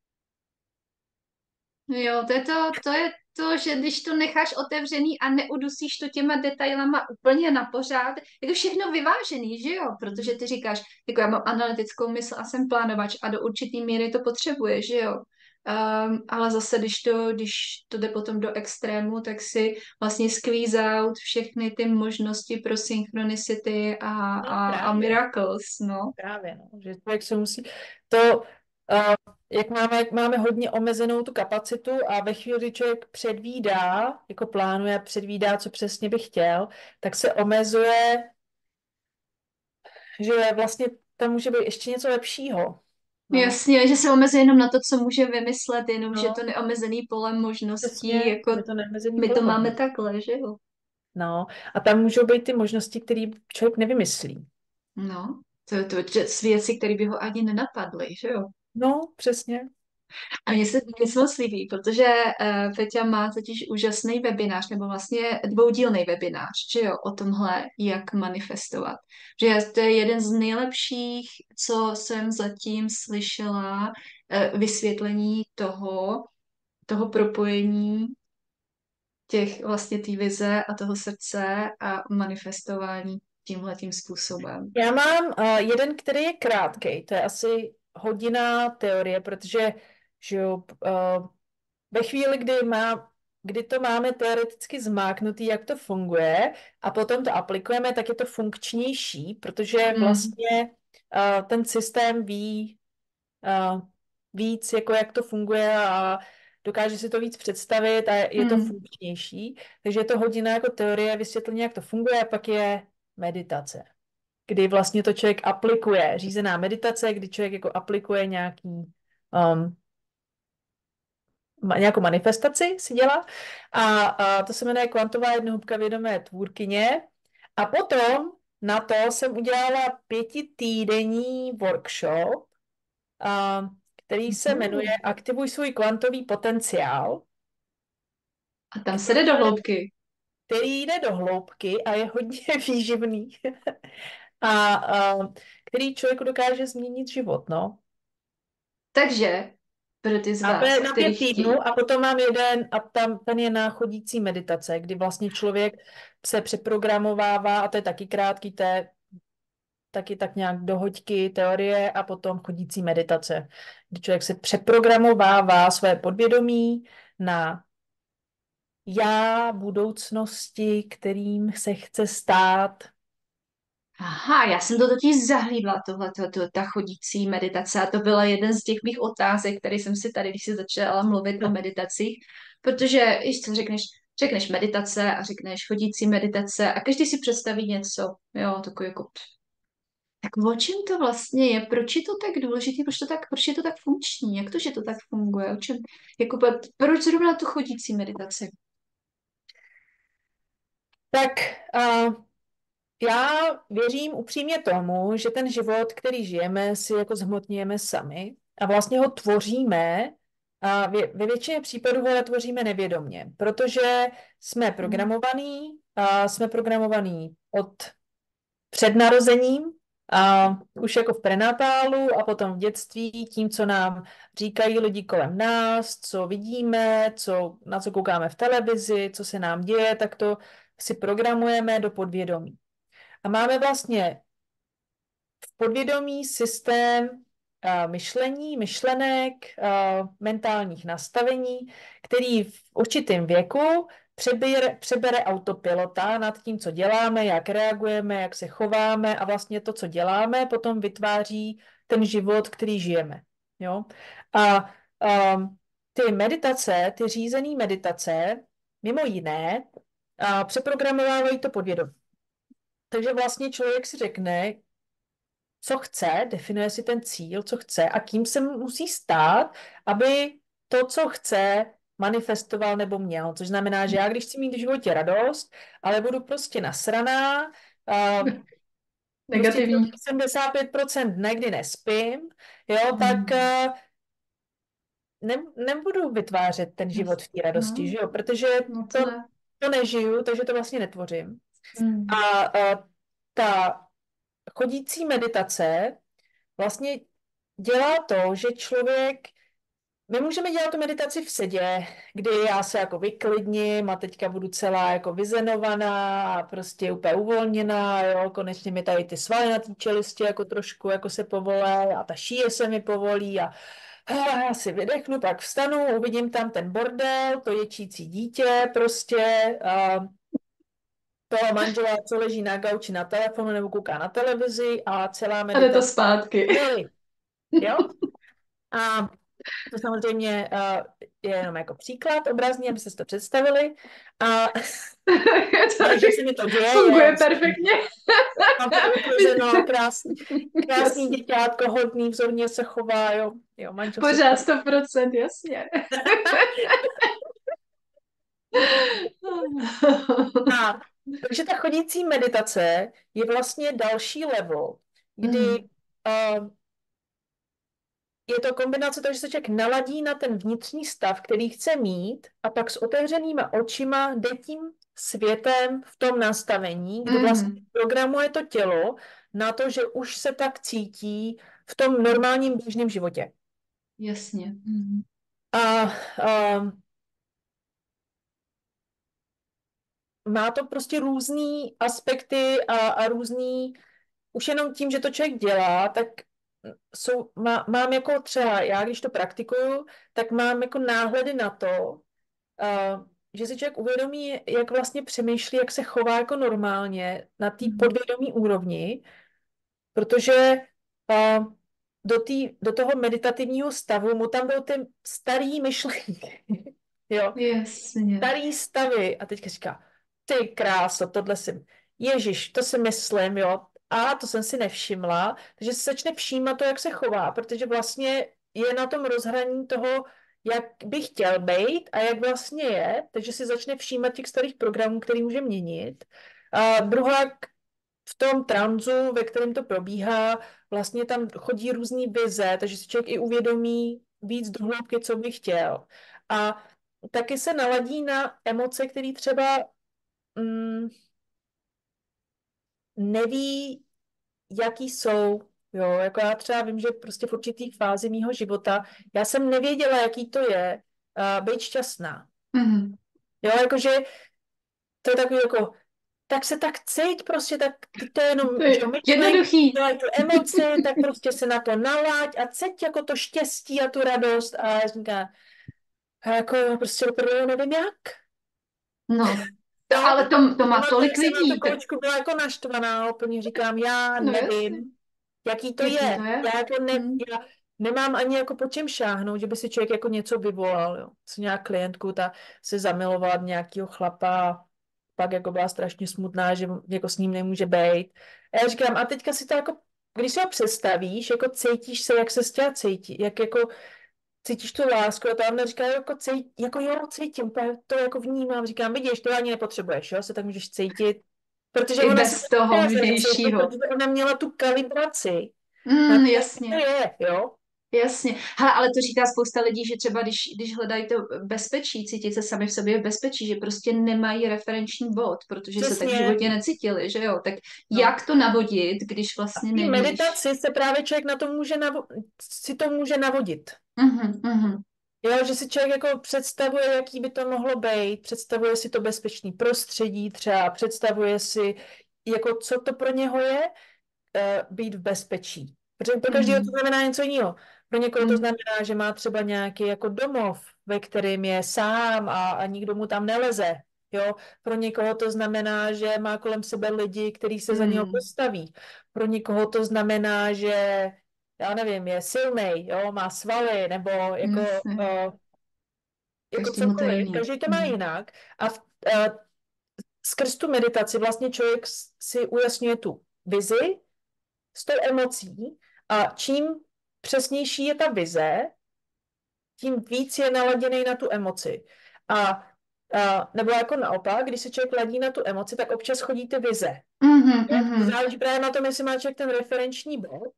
Jo, to je to, to je to, že když to necháš otevřený a neudusíš to těma detailama úplně na pořád, je to všechno vyvážený, že jo? Protože ty říkáš, jako já mám analytickou mysl a jsem plánovač a do určitý míry to potřebuje, že jo? Um, ale zase, když to, když to jde potom do extrému, tak si vlastně squeeze out všechny ty možnosti pro synchronicity a, No a, a právě. miracles, no. Právě, no, že člověk se musí, to, uh, jak máme, jak máme hodně omezenou tu kapacitu a ve chvíli, kdy člověk předvídá, jako plánuje, předvídá, co přesně by chtěl, tak se omezuje, že vlastně tam může být ještě něco lepšího. No, Jasně, že se omezí jenom na to, co může vymyslet, jenom že to no, neomezený pole možností, přesně, jako je to neomezený my to pole máme možností. takhle, že jo? No, a tam můžou být ty možnosti, které člověk nevymyslí. No, to, to, to jsou věci, které by ho ani nenapadly, že jo? No, přesně. A mně se mně se moc líbí, protože uh, Peťa má totiž úžasný webinář, nebo vlastně dvoudílný webinář, že jo, o tomhle, jak manifestovat. Že já- to je jeden z nejlepších, co jsem zatím slyšela, uh, vysvětlení toho, toho propojení těch vlastně té vize a toho srdce a manifestování tímhletím způsobem. Já mám uh, jeden, který je krátký, to je asi hodina teorie, protože že jo, uh, ve chvíli, kdy, má, kdy to máme teoreticky zmáknutý, jak to funguje, a potom to aplikujeme, tak je to funkčnější, protože Mm, vlastně uh, ten systém ví uh, víc, jako jak to funguje a dokáže si to víc představit a je to mm. funkčnější. Takže je to hodina jako teorie, vysvětlení, jak to funguje, a pak je meditace, kdy vlastně to člověk aplikuje, řízená meditace, kdy člověk jako aplikuje nějaký, um, ma- nějakou manifestaci si dělá a, a to se jmenuje kvantová jednohubka vědomé tvůrkyně a potom na to jsem udělala pětitýdenní workshop, a, který se jmenuje Mm. Aktivuj svůj kvantový potenciál, A tam se jde který, do hloubky. který jde do hloubky a je hodně výživný a, a který člověku dokáže změnit život, no. Takže pro ty z A to vás, je na který pět chtějí. týdnů a potom mám jeden a tam ten je na chodící meditace, kdy vlastně člověk se přeprogramovává a to je taky krátký, to je taky tak nějak do hoďky teorie a potom chodící meditace, kdy člověk se přeprogramovává své podvědomí na já budoucnosti, kterým se chce stát. Aha, já jsem to totiž zahlídla, tohle, to, ta chodící meditace a to byla jeden z těch mých otázek, které jsem si tady, když si začala mluvit o meditacích, protože, víš co, řekneš, řekneš meditace a řekneš chodící meditace a každý si představí něco, jo, takový jako, tak o čem to vlastně je, proč je to tak důležité, proč to tak, proč je to tak funkční, jak to, že to tak funguje, o čem, jako, proč zrovna tu chodící meditaci? Tak uh, já věřím upřímně tomu, že ten život, který žijeme, si jako zhmotňujeme sami a vlastně ho tvoříme a vě- ve většině případů ho tvoříme nevědomně, protože jsme programovaní a jsme programovaní od před narozením a už jako v prenatálu a potom v dětství tím, co nám říkají lidi kolem nás, co vidíme, co, na co koukáme v televizi, co se nám děje, tak to si programujeme do podvědomí. A máme vlastně v podvědomí systém a, myšlení, myšlenek, a, mentálních nastavení, který v určitém věku přebere, přebere autopilota nad tím, co děláme, jak reagujeme, jak se chováme a vlastně to, co děláme, potom vytváří ten život, který žijeme. Jo? A, a ty meditace, ty řízené meditace, mimo jiné, a přeprogramovávají to podvědomí. Takže vlastně člověk si řekne, co chce, definuje si ten cíl, co chce a kým se musí stát, aby to, co chce, manifestoval nebo měl. Což znamená, že já, když chci mít v životě radost, ale budu prostě nasraná, uh, prostě Negativní. sedmdesát pět procent dne, kdy nespím, jo, tak Mm. uh, ne, nebudu vytvářet ten život v té radosti, No, že jo, protože no to to, ne. to nežiju, takže to vlastně netvořím. Mm. A, a ta chodící meditace vlastně dělá to, že člověk, my můžeme dělat tu meditaci v sedě, kdy já se jako vyklidním a teďka budu celá jako vyzenovaná a prostě úplně uvolněná, jo, konečně mi tady ty svaly na té čelisti jako trošku jako se povolé a ta šíje se mi povolí a a já si vydechnu, pak vstanu, uvidím tam ten bordel, to ječící dítě prostě, a toho manžela, co leží na gauči na telefonu nebo kouká na televizi a celá A jde to meditace. zpátky. Jo? A to samozřejmě uh, je jenom jako příklad obrazný, aby se to představili. A ne, že se mi to děje, Funguje je, perfektně. mám to vyklizeno, krásný, krásný Jasně. děťátko, hodný, vzorně se chová, jo, jo, manžel se Pořád sto procent, jasně. A takže ta chodící meditace je vlastně další level, kdy Mm. uh, je to kombinace toho, že se člověk naladí na ten vnitřní stav, který chce mít a pak s otevřenýma očima jde tím světem v tom nastavení, kdy vlastně Mm. programuje to tělo na to, že už se tak cítí v tom normálním běžném životě. Jasně. Mm. A uh, má to prostě různý aspekty a, a různý, už jenom tím, že to člověk dělá, tak jsou, má, mám jako třeba, já když to praktikuju, tak mám jako náhledy na to, uh, že si člověk uvědomí, jak vlastně přemýšlí, jak se chová jako normálně na té Mm. podvědomí úrovni, protože uh, do, tý, do toho meditativního stavu mu tam byl ten starý myšlení. Jo, Jasně. starý stavy. A teďka říká, ty kráso, tohle si, Ježíš, to si myslím, jo. A to jsem si nevšimla. Takže se začne všímat to, jak se chová, protože vlastně je na tom rozhraní toho, jak by chtěl být a jak vlastně je, takže si začne všímat těch starých programů, který může měnit. A druhá, v tom tranzu, ve kterém to probíhá, vlastně tam chodí různý vize, takže si člověk i uvědomí víc do hloubky, co by chtěl. A taky se naladí na emoce, které třeba mm, neví, jaký jsou. Jo, jako já třeba vím, že prostě v určitý fázi mýho života já jsem nevěděla, jaký to je uh, být šťastná. Mm. Jo, jakože to je takový jako, tak se tak cít prostě, tak to je jenom, To že je myšlenky, jednoduchý. dělají tu emoci, tak prostě se na to nalaď a cít jako to štěstí a tu radost a já říkám, a jako prostě opravdu nevím jak. No. Jo, To, ale to, to má pamatuju, tolik jak jsem na tu lidí. Tak, koučku byla jako naštvaná, úplně říkám, já no jasně. nevím, jaký to Jaký je. to je? Já jako ne, Mm. já nemám ani jako po čem šáhnout, že by si člověk jako něco vyvolal, jo. Co nějak klientku, ta se zamilovala v nějakýho chlapa, pak jako byla strašně smutná, že jako s ním nemůže být. A já říkám, a teďka si to jako, když si ho představíš, jako cítíš se, jak se s těla cítí, jak jako cítíš tu lásku a tam říká, jako, cít, jako jo, cítím, to jako vnímám, říkám, vidíš, to ani nepotřebuješ, jo, se tak můžeš cítit, protože I ona si bez toho vnějšího. protože ona měla tu kalibraci, na Mm, to, jak to jasně. je, jo. Jasně. Hele, ale to říká spousta lidí, že třeba když, když hledají to bezpečí, cítit se sami v sobě v bezpečí, že prostě nemají referenční bod, protože se tak v Přesně, životě necítili, že jo? Tak no. jak to navodit, když A vlastně v té nevíš? meditaci se právě člověk na to může navo- si to může navodit. Mhm, mhm, Jo, že si člověk jako představuje, jaký by to mohlo být, představuje si to bezpečný prostředí třeba, představuje si, jako co to pro něho je, uh, být v bezpečí. Protože pro každého to mhm, znamená něco jiného. Pro někoho to mhm, znamená, že má třeba nějaký jako domov, ve kterém je sám a, a nikdo mu tam neleze. Jo? Pro někoho to znamená, že má kolem sebe lidi, kteří se za něho mhm. postaví. Pro někoho to znamená, že já nevím, je silnej, jo, má svaly, nebo jako, Jasně. uh, jako Každému to je cokoliv. jiný. Každý to má Mhm, jinak. A v, uh, skrz tu meditaci vlastně člověk si ujasňuje tu vizi, s tou emocí a čím přesnější je ta vize, tím víc je naladěný na tu emoci. A, a nebo jako naopak, když se člověk ladí na tu emoci, tak občas chodí ty vize. Mhm, Jo? To mhm. záleží právě na tom, jestli má člověk ten referenční bod.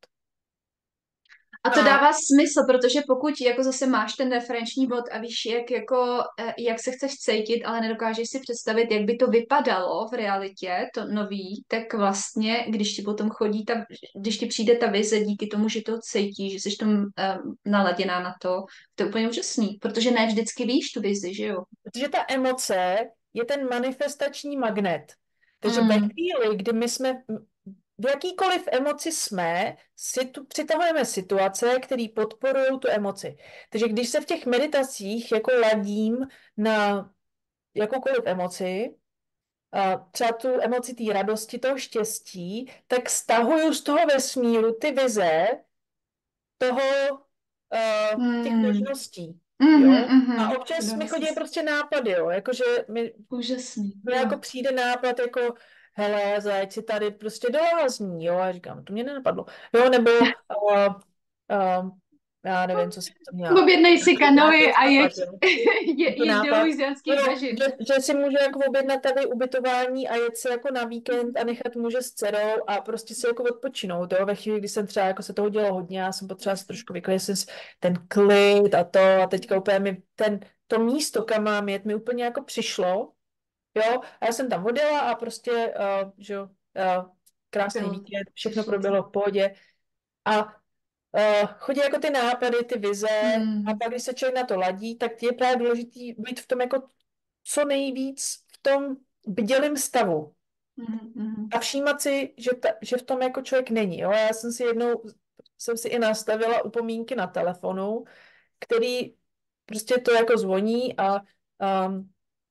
A to A dává smysl, protože pokud jako zase máš ten referenční bod a víš, jak, jako, eh, jak se chceš cítit, ale nedokážeš si představit, jak by to vypadalo v realitě, to nový, tak vlastně, když ti potom chodí ta, když ti přijde ta vize díky tomu, že to cítíš, že jsi tam um, naladěná na to, to je úplně úžasný, protože ne vždycky víš tu vizi, že jo? protože ta emoce je ten manifestační magnet. Takže ve Mm, chvíli, kdy my jsme v jakýkoliv emoci jsme, si tu přitahujeme situace, které podporují tu emoci. Takže když se v těch meditacích jako ladím na jakoukoliv emoci, a třeba tu emoci té radosti, toho štěstí, tak stahuju z toho vesmíru ty vize toho, uh, těch mm, možností. mhm, Jo? A mhm. To občas dává mi chodí smysl. prostě nápady, jo? Jakože mi Úžasný, mně jo. jako přijde nápad jako hele, zajeď si tady prostě do lázní, jo, a já říkám, to mě nenapadlo, jo, nebo uh, uh, já nevím, co jsem to měla, Objednej si kanoji nějaký a jeď, nápad, jo, je, to jeď do nápad, no, Louisianských bažin. že, že si můžu jako objednat tady ubytování a jet si jako na víkend a nechat muže s dcerou a prostě si jako odpočinout, jo, ve chvíli, kdy jsem třeba jako se toho dělo hodně, já jsem potřeba se trošku vyklidit, jsem si ten klid a to a teďka úplně mi ten, to místo, kam mám jet, mi úplně jako přišlo. Jo, a já jsem tam odjela a prostě, uh, že jo, uh, krásný Bylo to. víkend, všechno Přišlo to. proběhlo v pohodě. A uh, chodí jako ty nápady, ty vize, a Hmm. pak, když se člověk na to ladí, tak je právě důležitý být v tom jako co nejvíc v tom bdělém stavu. Mhm, mhm. A všímat si, že, ta, že v tom jako člověk není. Jo? Já jsem si jednou, jsem si i nastavila upomínky na telefonu, který prostě to jako zvoní a um,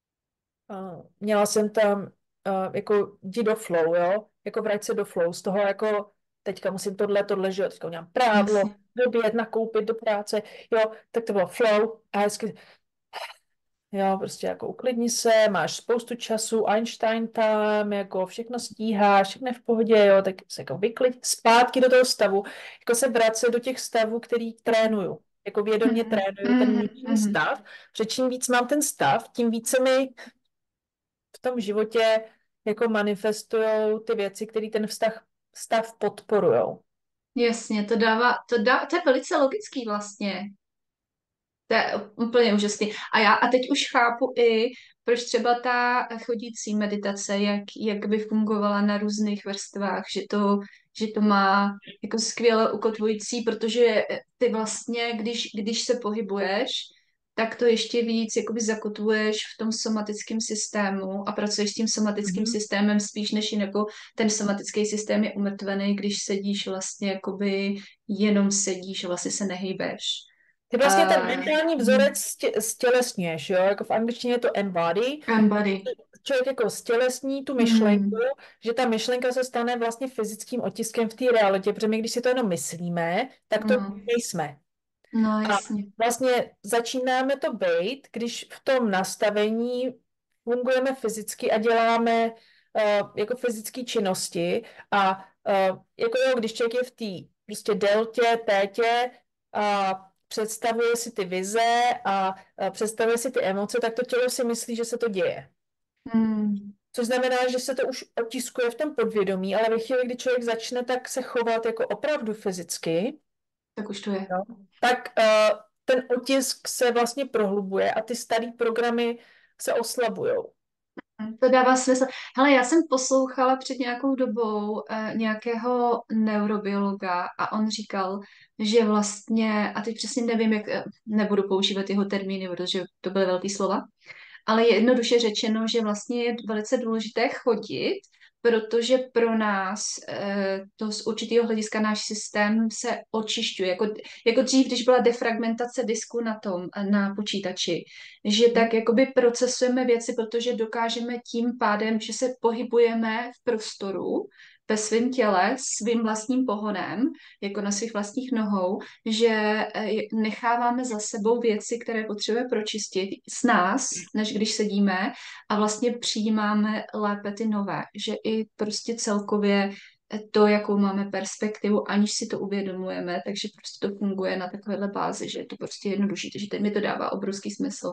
Uh, měla jsem tam uh, jako jdi do flow, jo? Jako vrať se do flow. Z toho jako teďka musím tohle, tohle, že jo? Teďka udělám právo, Jasně. dobět, nakoupit do práce, jo? Tak to bylo flow a hezky, jo, prostě jako uklidni se, máš spoustu času, Einstein tam, jako všechno stíháš, všechno je v pohodě, jo? Tak se jako vyklid zpátky do toho stavu, jako se vracet do těch stavů, který trénuju. Jako vědomě Mhm, trénuju ten mhm, vnitřní mhm. stav, protože čím víc mám ten stav, tím více mi v tom životě jako manifestujou ty věci, které ten vztah, stav podporujou. Jasně, to dává, to dá, to je velice logický vlastně. To je úplně úžasný. A já a teď už chápu i, proč třeba ta chodící meditace, jak, jak by fungovala na různých vrstvách, že to, že to má jako skvěle ukotvující, protože ty vlastně, když, když se pohybuješ, tak to ještě víc jakoby zakotvuješ v tom somatickém systému a pracuješ s tím somatickým Mhm. systémem spíš než jen jako ten somatický systém je umrtvený, když sedíš vlastně jakoby jenom sedíš a vlastně se nehýbeš. Ty vlastně ten Uh, mentální vzorec stě- stělesňuješ, jo? Jako v angličtině je to embody. Embody. Člověk jako stělesní tu myšlenku, Mm, že ta myšlenka se stane vlastně fyzickým otiskem v té realitě, protože my, když si to jenom myslíme, tak to no, nejsme. no A jasně. vlastně začínáme to být, když v tom nastavení fungujeme fyzicky a děláme uh, jako fyzické činnosti a uh, jako jo, když člověk je v té prostě deltě, tétě a představuje si ty vize a uh, představuje si ty emoce, tak to tělo si myslí, že se to děje. Mm, Což znamená, že se to už otiskuje v tom podvědomí, ale ve chvíli, kdy člověk začne tak se chovat jako opravdu fyzicky, tak už to je. jo, tak uh, ten otisk se vlastně prohlubuje a ty staré programy se oslabujou. Mm, to dává smysl. Hele, já jsem poslouchala před nějakou dobou eh, nějakého neurobiologa a on říkal, že vlastně, a teď přesně nevím, jak, eh, nebudu používat jeho termíny, protože to byly velké slova, ale je jednoduše řečeno, že vlastně je velice důležité chodit, protože pro nás eh, to z určitého hlediska náš systém se očišťuje. Jako, jako dřív, když byla defragmentace disku na tom, na počítači, že tak jakoby procesujeme věci, protože dokážeme tím pádem, že se pohybujeme v prostoru, ve svém těle, svým vlastním pohonem, jako na svých vlastních nohou, že eh, necháváme za sebou věci, které potřebujeme pročistit s nás, než když sedíme a vlastně přijímáme lépe ty nové, že i prostě celkově to, jakou máme perspektivu, aniž si to uvědomujeme, takže prostě to funguje na takovéhle bázi, že je to prostě jednodušší, takže teď mi to dává obrovský smysl.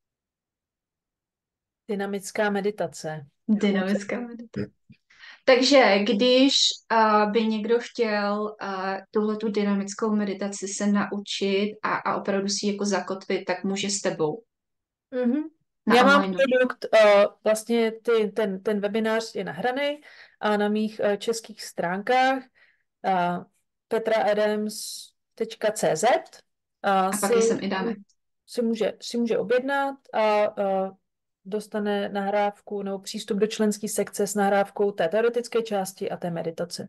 Dynamická meditace. Dynamická meditace. Takže když uh, by někdo chtěl uh, tuhletu dynamickou meditaci se naučit a, a opravdu si ji jako zakotvit, tak může s tebou Mm-hmm. na Já mám online. produkt, uh, vlastně ty, ten, ten webinář je nahraný a na mých uh, českých stránkách uh, petraadams tečka cé zet uh, A pak je si, sem i dáme. si, může, si může objednat a uh, dostane nahrávku nebo přístup do členské sekce s nahrávkou té teoretické části a té meditace.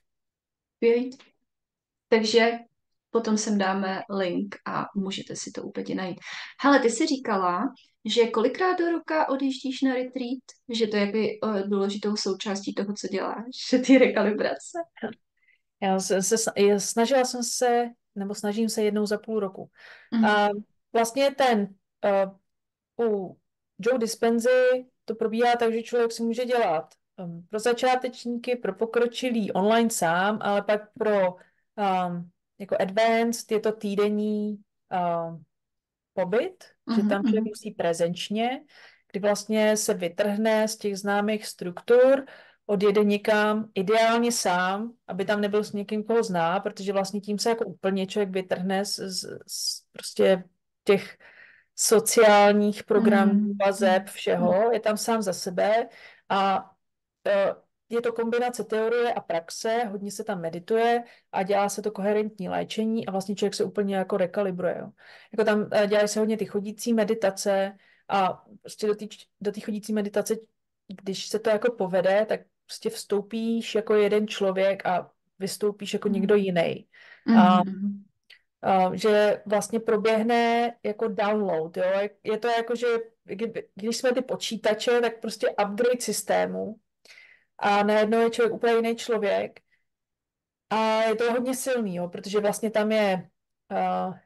Skvělý. Takže potom sem dáme link a můžete si to úplně najít. Hele, ty jsi říkala, že kolikrát do roka odjíždíš na retreat? Že to je jako uh, důležitou součástí toho, co děláš, že ty rekalibrace. Já se, se, snažila jsem se, nebo snažím se jednou za půl roku. Mm. A vlastně ten uh, u Joe Dispensy to probíhá tak, že člověk si může dělat um, pro začátečníky, pro pokročilý online sám, ale pak pro um, jako advanced je to týdenní um, pobyt, že Mm, tam člověk mm, musí prezenčně, kdy vlastně se vytrhne z těch známých struktur, odjede někam, ideálně sám, aby tam nebyl s někým, koho zná, protože vlastně tím se jako úplně člověk vytrhne z, z, z prostě těch sociálních programů, mm, vazeb, mm, všeho, je tam sám za sebe a e, je to kombinace teorie a praxe, hodně se tam medituje a dělá se to koherentní léčení a vlastně člověk se úplně jako rekalibruje. Jo. Jako tam e, dělají se hodně ty chodící meditace a prostě do té do té chodící meditace, když se to jako povede, tak prostě vstoupíš jako jeden člověk a vystoupíš jako někdo jiný. mm, A mm, Uh, že vlastně proběhne jako download, jo? Je to jako, že kdy- když jsme ty počítače, tak prostě upgrade systému a najednou je člověk úplně jiný člověk a je to hodně silný, jo? Protože vlastně tam je uh,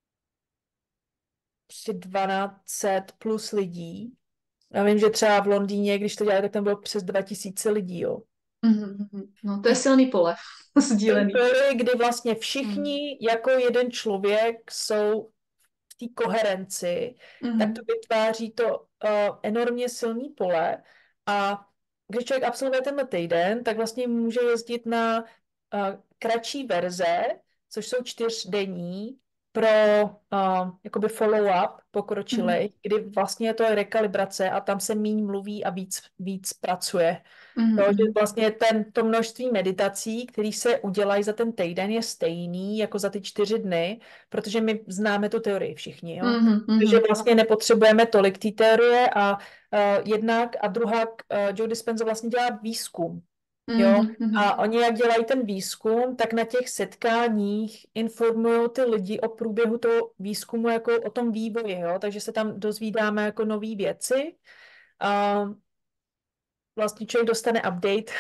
prostě dvanáct set plus lidí. Já vím, že třeba v Londýně, když to dělali, tak tam bylo přes dva tisíce lidí, jo? mm, mm. No, to je silný pole, sdílený. Byly, kdy vlastně Mm, všichni jako jeden člověk jsou v té koherenci, tak to mm, vytváří to uh, enormně silný pole a když člověk absolvuje tenhle týden, tak vlastně může jezdit na uh, kratší verze, což jsou čtyřdenní pro uh, jakoby follow-up mm, pokročilej, kdy vlastně je to rekalibrace a tam se míň mluví a víc, víc pracuje. mm, Jo, že mm, vlastně ten, to množství meditací, které se udělají za ten týden, je stejný jako za ty čtyři dny, protože my známe tu teorii všichni. Jo? mm, Takže mm, vlastně nepotřebujeme tolik té teorie a uh, jednak a druhá uh, Joe Dispenza vlastně dělá výzkum. Jo? mm, mm, A oni, jak dělají ten výzkum, tak na těch setkáních informují ty lidi o průběhu toho výzkumu, jako o tom vývoji. Jo? Takže se tam dozvídáme jako nové věci. A vlastně člověk dostane update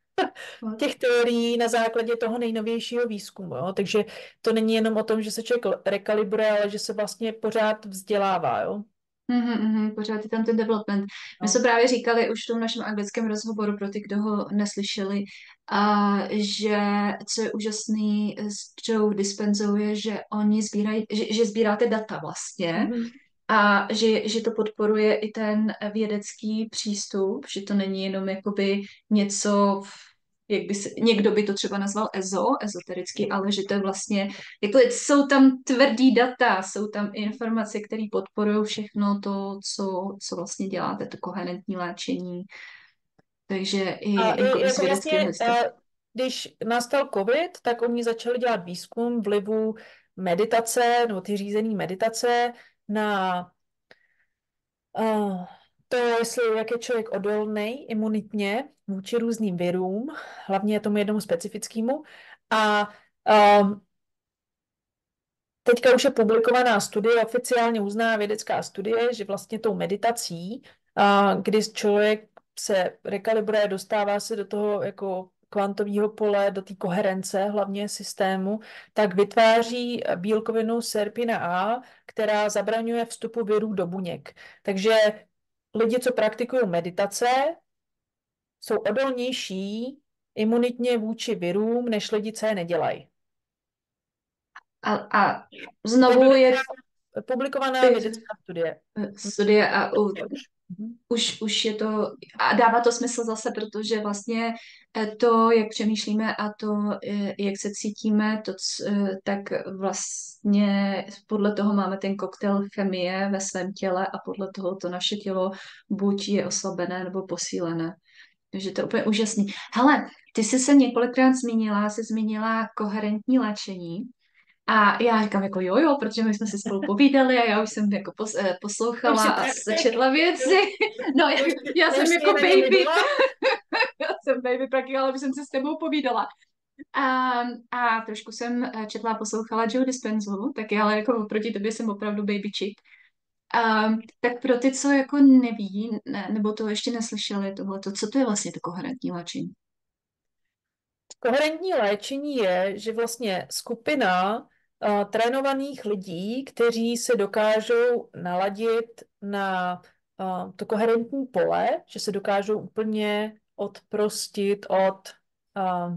těch teorií na základě toho nejnovějšího výzkumu. Jo? Takže to není jenom o tom, že se člověk rekalibruje, ale že se vlastně pořád vzdělává. Jo? mm, mm, pořád je tam ten development. My No. jsme právě říkali už v tom našem anglickém rozhovoru pro ty, kdo ho neslyšeli, a že co je úžasný s Joe Dispenzou je, že oni sbírají, že, že sbíráte data vlastně Mhm. a že, že to podporuje i ten vědecký přístup, že to není jenom jakoby něco, jak by se, někdo by to třeba nazval ezo, ezotericky, ale že to je vlastně, jako jsou tam tvrdý data, jsou tam informace, které podporují všechno to, co, co vlastně děláte, to koherentní léčení. Takže A i i jako z jako vědeckého vlastně, hlediska. eh, když nastal COVID, tak oni začali dělat výzkum vlivu meditace, nebo ty řízené meditace na uh, to, jestli jak je člověk odolný imunitně vůči různým virům, hlavně tomu jednomu specifickému. A um, teďka už je publikovaná studie, oficiálně uzná vědecká studie, že vlastně tou meditací, a kdy člověk se rekalibruje, dostává se do toho jako kvantového pole, do té koherence hlavně systému, tak vytváří bílkovinu serpina A, která zabraňuje vstupu virů do buněk. Takže lidi, co praktikují meditace, jsou odolnější imunitně vůči virům, než lidi, co je nedělají. A, a To je znovu je publikovaná vědecká studie. studie a u, Mhm. už, už je to, a dává to smysl zase, protože vlastně eh, to, jak přemýšlíme a to, eh, jak se cítíme, to, c- eh, tak vlastně podle toho máme ten koktejl chemie ve svém těle a podle toho to naše tělo buď je oslabené nebo posílené. Takže to je úplně úžasný. Hele, ty jsi se několikrát zmínila, jsi zmínila koherentní léčení. A já říkám jako jo, jo, protože my jsme si spolu povídali a já už jsem jako pos, eh, Už poslouchala si a praktik. sečetla věci. No, já, já Já už jsem si jako na něm baby, viděla. já jsem baby praktik, ale už jsem se s tebou povídala. A, a trošku jsem eh, četla a poslouchala Joe Dispenzu, taky ale jako oproti tobě jsem opravdu baby chick. A, tak pro ty, co jako neví, ne, nebo to ještě neslyšeli tohleto, co to je vlastně to koherentní léčení? Koherentní léčení je, že vlastně skupina uh, trénovaných lidí, kteří se dokážou naladit na uh, to koherentní pole, že se dokážou úplně odprostit od uh,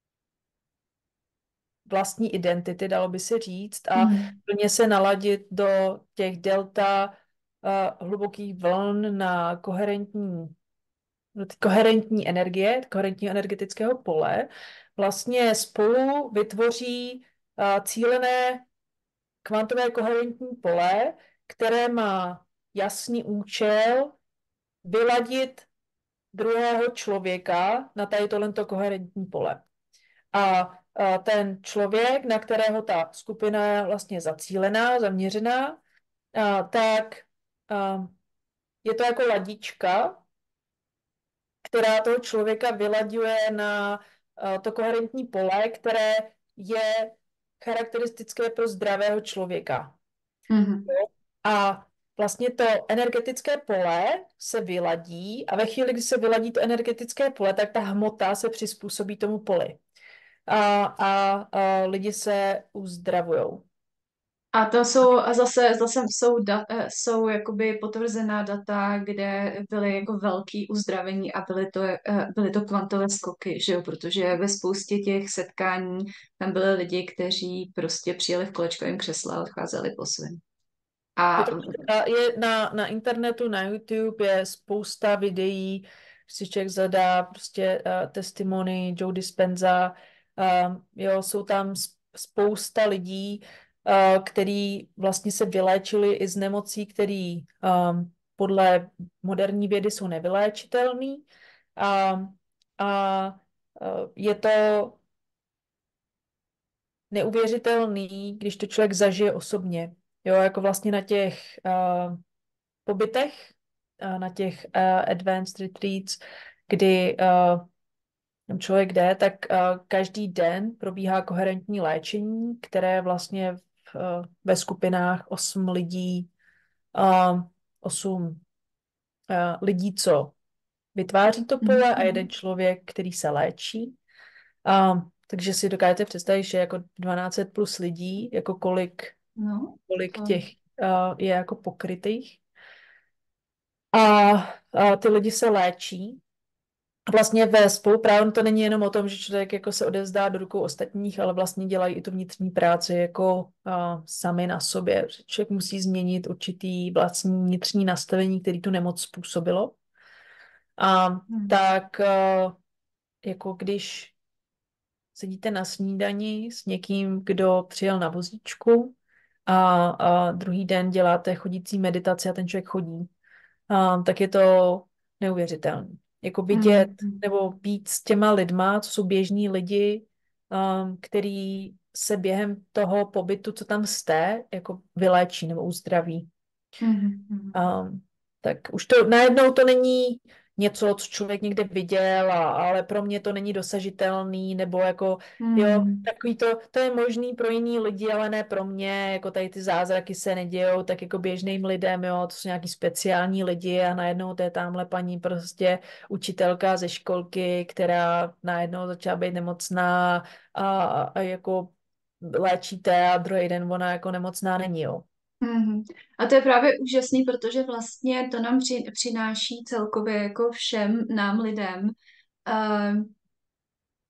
vlastní identity, dalo by se říct, a Mm. plně se naladit do těch delta uh, hlubokých vln na koherentní do té koherentní energie, koherentního energetického pole, vlastně spolu vytvoří uh, cílené kvantové koherentní pole, které má jasný účel vyladit druhého člověka na tady tohle koherentní pole. A uh, ten člověk, na kterého ta skupina je vlastně zacílená, zaměřená, uh, tak uh, je to jako ladička, která toho člověka vylaďuje na uh, to koherentní pole, které je charakteristické pro zdravého člověka. Mhm. A vlastně to energetické pole se vyladí a ve chvíli, kdy se vyladí to energetické pole, tak ta hmota se přizpůsobí tomu poli. A, a, a lidi se uzdravujou. A to jsou, a zase, zase jsou, da, eh, jsou jakoby potvrzená data, kde byly jako velký uzdravení a byly to, eh, byly to kvantové skoky, že jo, protože ve spoustě těch setkání tam byly lidi, kteří prostě přijeli v kolečkovém křesle a odcházeli po svém. Je, A to, a je na, na internetu, na YouTube je spousta videí, když si člověk zadá prostě uh, testimony Joe Dispenza, um, jo, jsou tam s- spousta lidí, uh, který vlastně se vyléčili i z nemocí, který um, podle moderní vědy jsou nevyléčitelný. A, a uh, je to neuvěřitelný, když to člověk zažije osobně. Jo, jako vlastně na těch uh, pobytech, uh, na těch uh, advanced retreats, kdy uh, tam člověk jde, tak uh, každý den probíhá koherentní léčení, které vlastně v, uh, ve skupinách osm lidí, uh, osm uh, lidí, co vytváří to pole a jeden Mhm. člověk, který se léčí. Um, takže si dokážete představit, že jako dvanáct plus lidí, jako kolik, no, kolik to, těch uh, je jako pokrytých. A, a ty lidi se léčí. Vlastně ve spolupráci to není jenom o tom, že člověk jako se odevzdá do rukou ostatních, ale vlastně dělají i tu vnitřní práci jako uh, sami na sobě. Člověk musí změnit určitý vlastní vnitřní nastavení, který tu nemoc způsobilo. A mhm. tak uh, jako když sedíte na snídani s někým, kdo přijel na vozíčku a, a druhý den děláte chodící meditaci a ten člověk chodí, a, tak je to neuvěřitelné. Jako vidět Mhm. nebo být s těma lidma, co jsou běžní lidi, um, který se během toho pobytu, co tam jste, jako vyléčí nebo uzdraví. Mhm. Mhm. Um, tak už to najednou to není něco, co člověk někde viděl, a, ale pro mě to není dosažitelný, nebo jako, jo, Mhm. takový to, to je možný pro jiný lidi, ale ne pro mě, jako tady ty zázraky se nedějou, tak jako běžným lidem, jo, to jsou nějaký speciální lidi a najednou to je tamhle paní prostě učitelka ze školky, která najednou začala být nemocná a, a jako léčíte a druhý den ona jako nemocná není, jo. Mhm. A to je právě úžasný, protože vlastně to nám při, přináší celkově jako všem nám lidem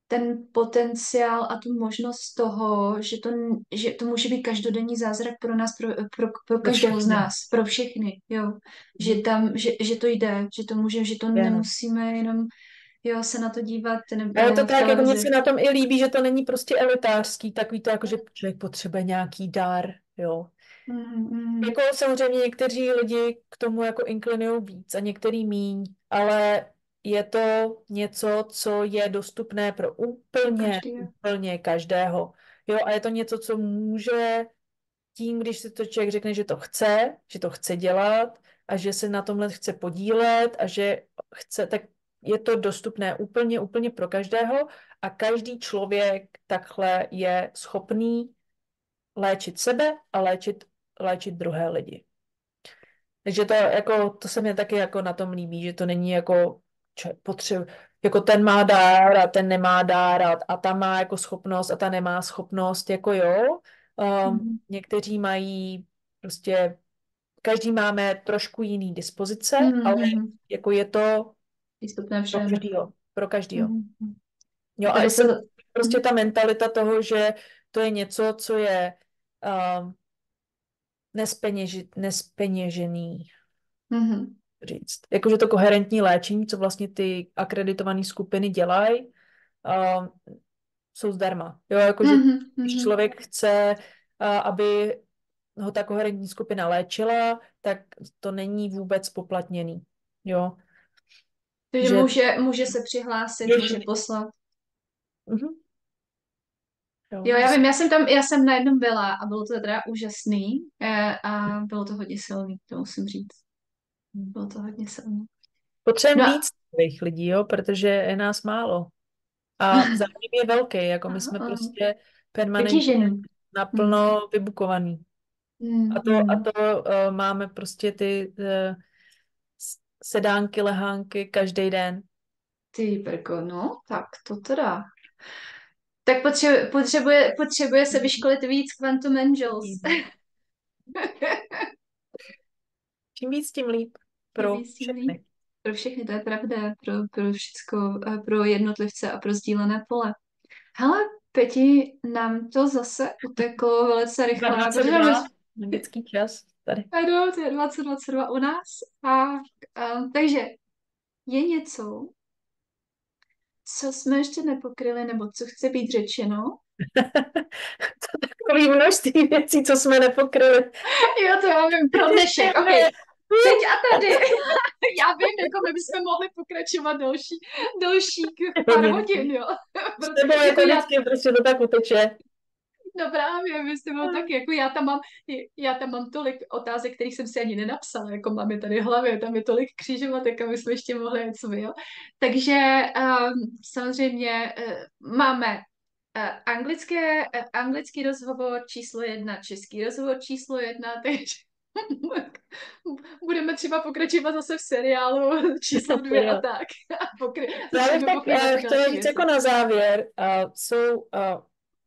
ten potenciál a tu možnost toho, že to, že to může být každodenní zázrak pro nás, pro, pro, pro Pro každého z všechny. nás, pro všechny, jo. Že Mhm. tam, že, že to jde, že to může, že to Je, no. nemusíme jenom, jo, se na to dívat A nebo je to v tak, jako mně televizi. se na tom i líbí, že to není prostě elitářský, takový to, jako že člověk potřebuje nějaký dar, jo. Mm, mm, Jako samozřejmě někteří lidi k tomu jako inklinují víc a některý míň, ale je to něco, co je dostupné pro pro úplně, každý, jo. úplně každého. Jo, a je to něco, co může tím, když si to člověk řekne, že to chce, že to chce dělat a že se na tomhle chce podílet a že chce, tak je to dostupné úplně, úplně pro každého a každý člověk takhle je schopný léčit sebe a léčit, léčit druhé lidi. Takže to, jako, to se mi taky jako na tom líbí, že to není jako potřebu, jako ten má dár a ten nemá dár a, a ta má jako schopnost a ta nemá schopnost, jako jo. Um, Mm, někteří mají prostě, každý máme trošku jiný dispozice, mm, ale mm, jako je to přístupné pro všem. každýho, pro každýho. Mm, mm. Jo, a Tady to, jsem prostě mm, ta mentalita toho, že to je něco, co je um, nespeněži, nespeněžený, mm, říct. Jakože to koherentní léčení, co vlastně ty akreditované skupiny dělají, uh, jsou zdarma. Jo, jakože mm, když mm. člověk chce, uh, aby ho ta koherentní skupina léčila, tak to není vůbec poplatněný. Jo, Takže že může, může se přihlásit, může běžně. poslat. Mhm. Jo, Jo, že já se... vím, já jsem tam, já jsem na jednom byla a bylo to teda úžasný eh, a bylo to hodně silný, to musím říct. Bylo to hodně silný. Potřebujeme No víc takových lidí, jo, protože je nás málo. A zájem je velký, jako my jsme a, prostě permanentně vytížený. Hmm. naplno vybukovaný. A Hmm, to, a hmm. to uh, máme prostě ty uh, sedánky, lehánky každý den. Ty brko, no, tak to teda. Tak potřebuje, potřebuje, potřebuje se vyškolit víc Quantum Angels. Čím víc, tím líp Tím pro víc, tím líp. všechny. Pro všechny, to je pravda, pro, pro všecko, eh, pro jednotlivce a pro sdílené pole. Hele, Peti, nám to zase uteklo velice rychle, protože máme dvacet dva, magický čas tady. ano, to je dvacet dvacet dva u nás. A, a, takže je něco, co jsme ještě nepokryli, nebo co chce být řečeno? To takový množství věcí, co jsme nepokryli. Jo, to já vím, pro dnešek, ok. Teď a tady. Já vím, jako my bychom mohli pokračovat další, další pár hodin, jo. S Proto, tebou jako jako já, vždycky prostě to tak uteče. no právě, vy jste byl taky, jako já tam mám, já tam mám tolik otázek, kterých jsem si ani nenapsala, jako mám je tady v hlavě, tam je tolik křižovatek, aby jsme ještě mohli něco, jo. Takže um, samozřejmě uh, máme uh, anglické, uh, anglický rozhovor číslo jedna, český rozhovor číslo jedna, takže budeme třeba pokračovat zase v seriálu číslo dvě a tak. A pokry, Já bych začneme tak pokrývat uh, ty chtěla další říct věci. jako na závěr, uh, jsou, uh,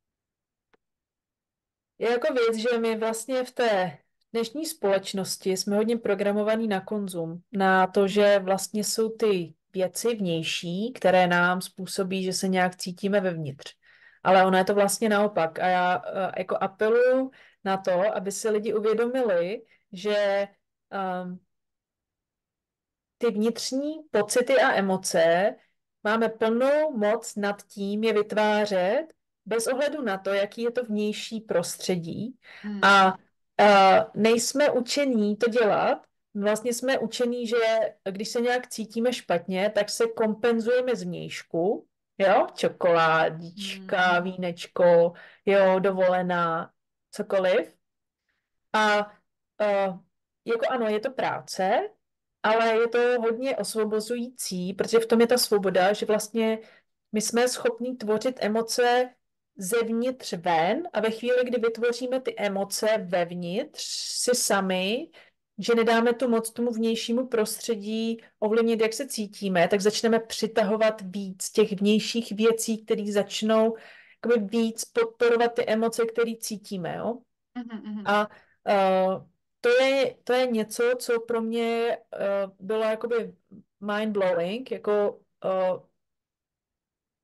je jako věc, že my vlastně v té dnešní společnosti jsme hodně programovaní na konzum, na to, že vlastně jsou ty věci vnější, které nám způsobí, že se nějak cítíme vevnitř. Ale ono je to vlastně naopak. A já uh, jako apeluju na to, aby si lidi uvědomili, že um, ty vnitřní pocity a emoce máme plnou moc nad tím je vytvářet bez ohledu na to, jaký je to vnější prostředí. Hmm. A uh, nejsme učení to dělat. Vlastně jsme učení, že když se nějak cítíme špatně, tak se kompenzujeme zvnějšku. Jo, čokoládička, Hmm. vínečko, jo, dovolená, cokoliv. A uh, jako ano, je to práce, ale je to hodně osvobozující, protože v tom je ta svoboda, že vlastně my jsme schopni tvořit emoce zevnitř ven a ve chvíli, kdy vytvoříme ty emoce vevnitř si sami, že nedáme tu moc tomu vnějšímu prostředí ovlivnit, jak se cítíme, tak začneme přitahovat víc těch vnějších věcí, které začnou jakoby víc podporovat ty emoce, které cítíme. Jo? Mm-hmm. A uh, to je, to je něco, co pro mě uh, bylo jakoby mind-blowing, jako uh,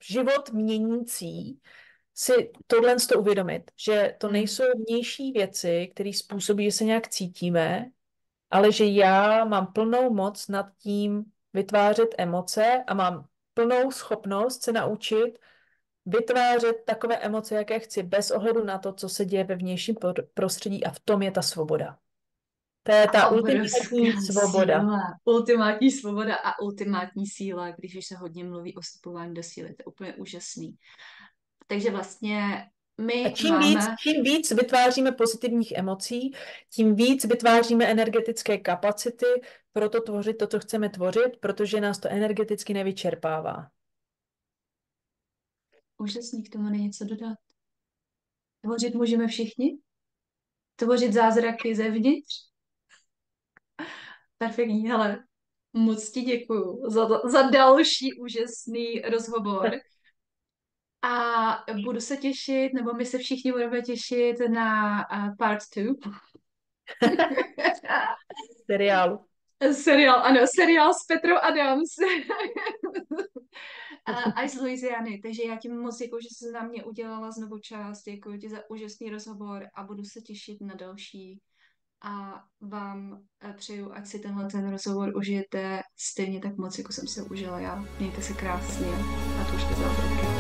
život měnící, si tohle to uvědomit, že to Hmm. nejsou vnější věci, které způsobí, že se nějak cítíme, ale že já mám plnou moc nad tím vytvářet emoce a mám plnou schopnost se naučit vytvářet takové emoce, jaké chci, bez ohledu na to, co se děje ve vnějším prostředí, a v tom je ta svoboda. To je ta A ultimátní obrovská svoboda. síla. Ultimátní svoboda a ultimátní síla, když už se hodně mluví o vstupování do síly. To je úplně úžasný. Takže vlastně my A čím máme... víc, čím víc vytváříme pozitivních emocí, tím víc vytváříme energetické kapacity pro to tvořit to, co chceme tvořit, protože nás to energeticky nevyčerpává. Úžasný, k tomu není něco dodat. Tvořit můžeme všichni? Tvořit zázraky zevnitř? Perfektní, hele. Moc ti děkuju za, za další úžasný rozhovor. A budu se těšit, nebo my se všichni budeme těšit na uh, part two. Seriálu. Seriál, ano, seriál s Petrou Adams. a, a z Louisiany. Takže já ti moc děkuji, že jsi na mě udělala znovu čas. Děkuji ti za úžasný rozhovor a budu se těšit na další. A vám přeju, ať si tenhle ten rozhovor užijete stejně tak moc, jako jsem se užila já. Mějte se krásně a tvořte zázraky.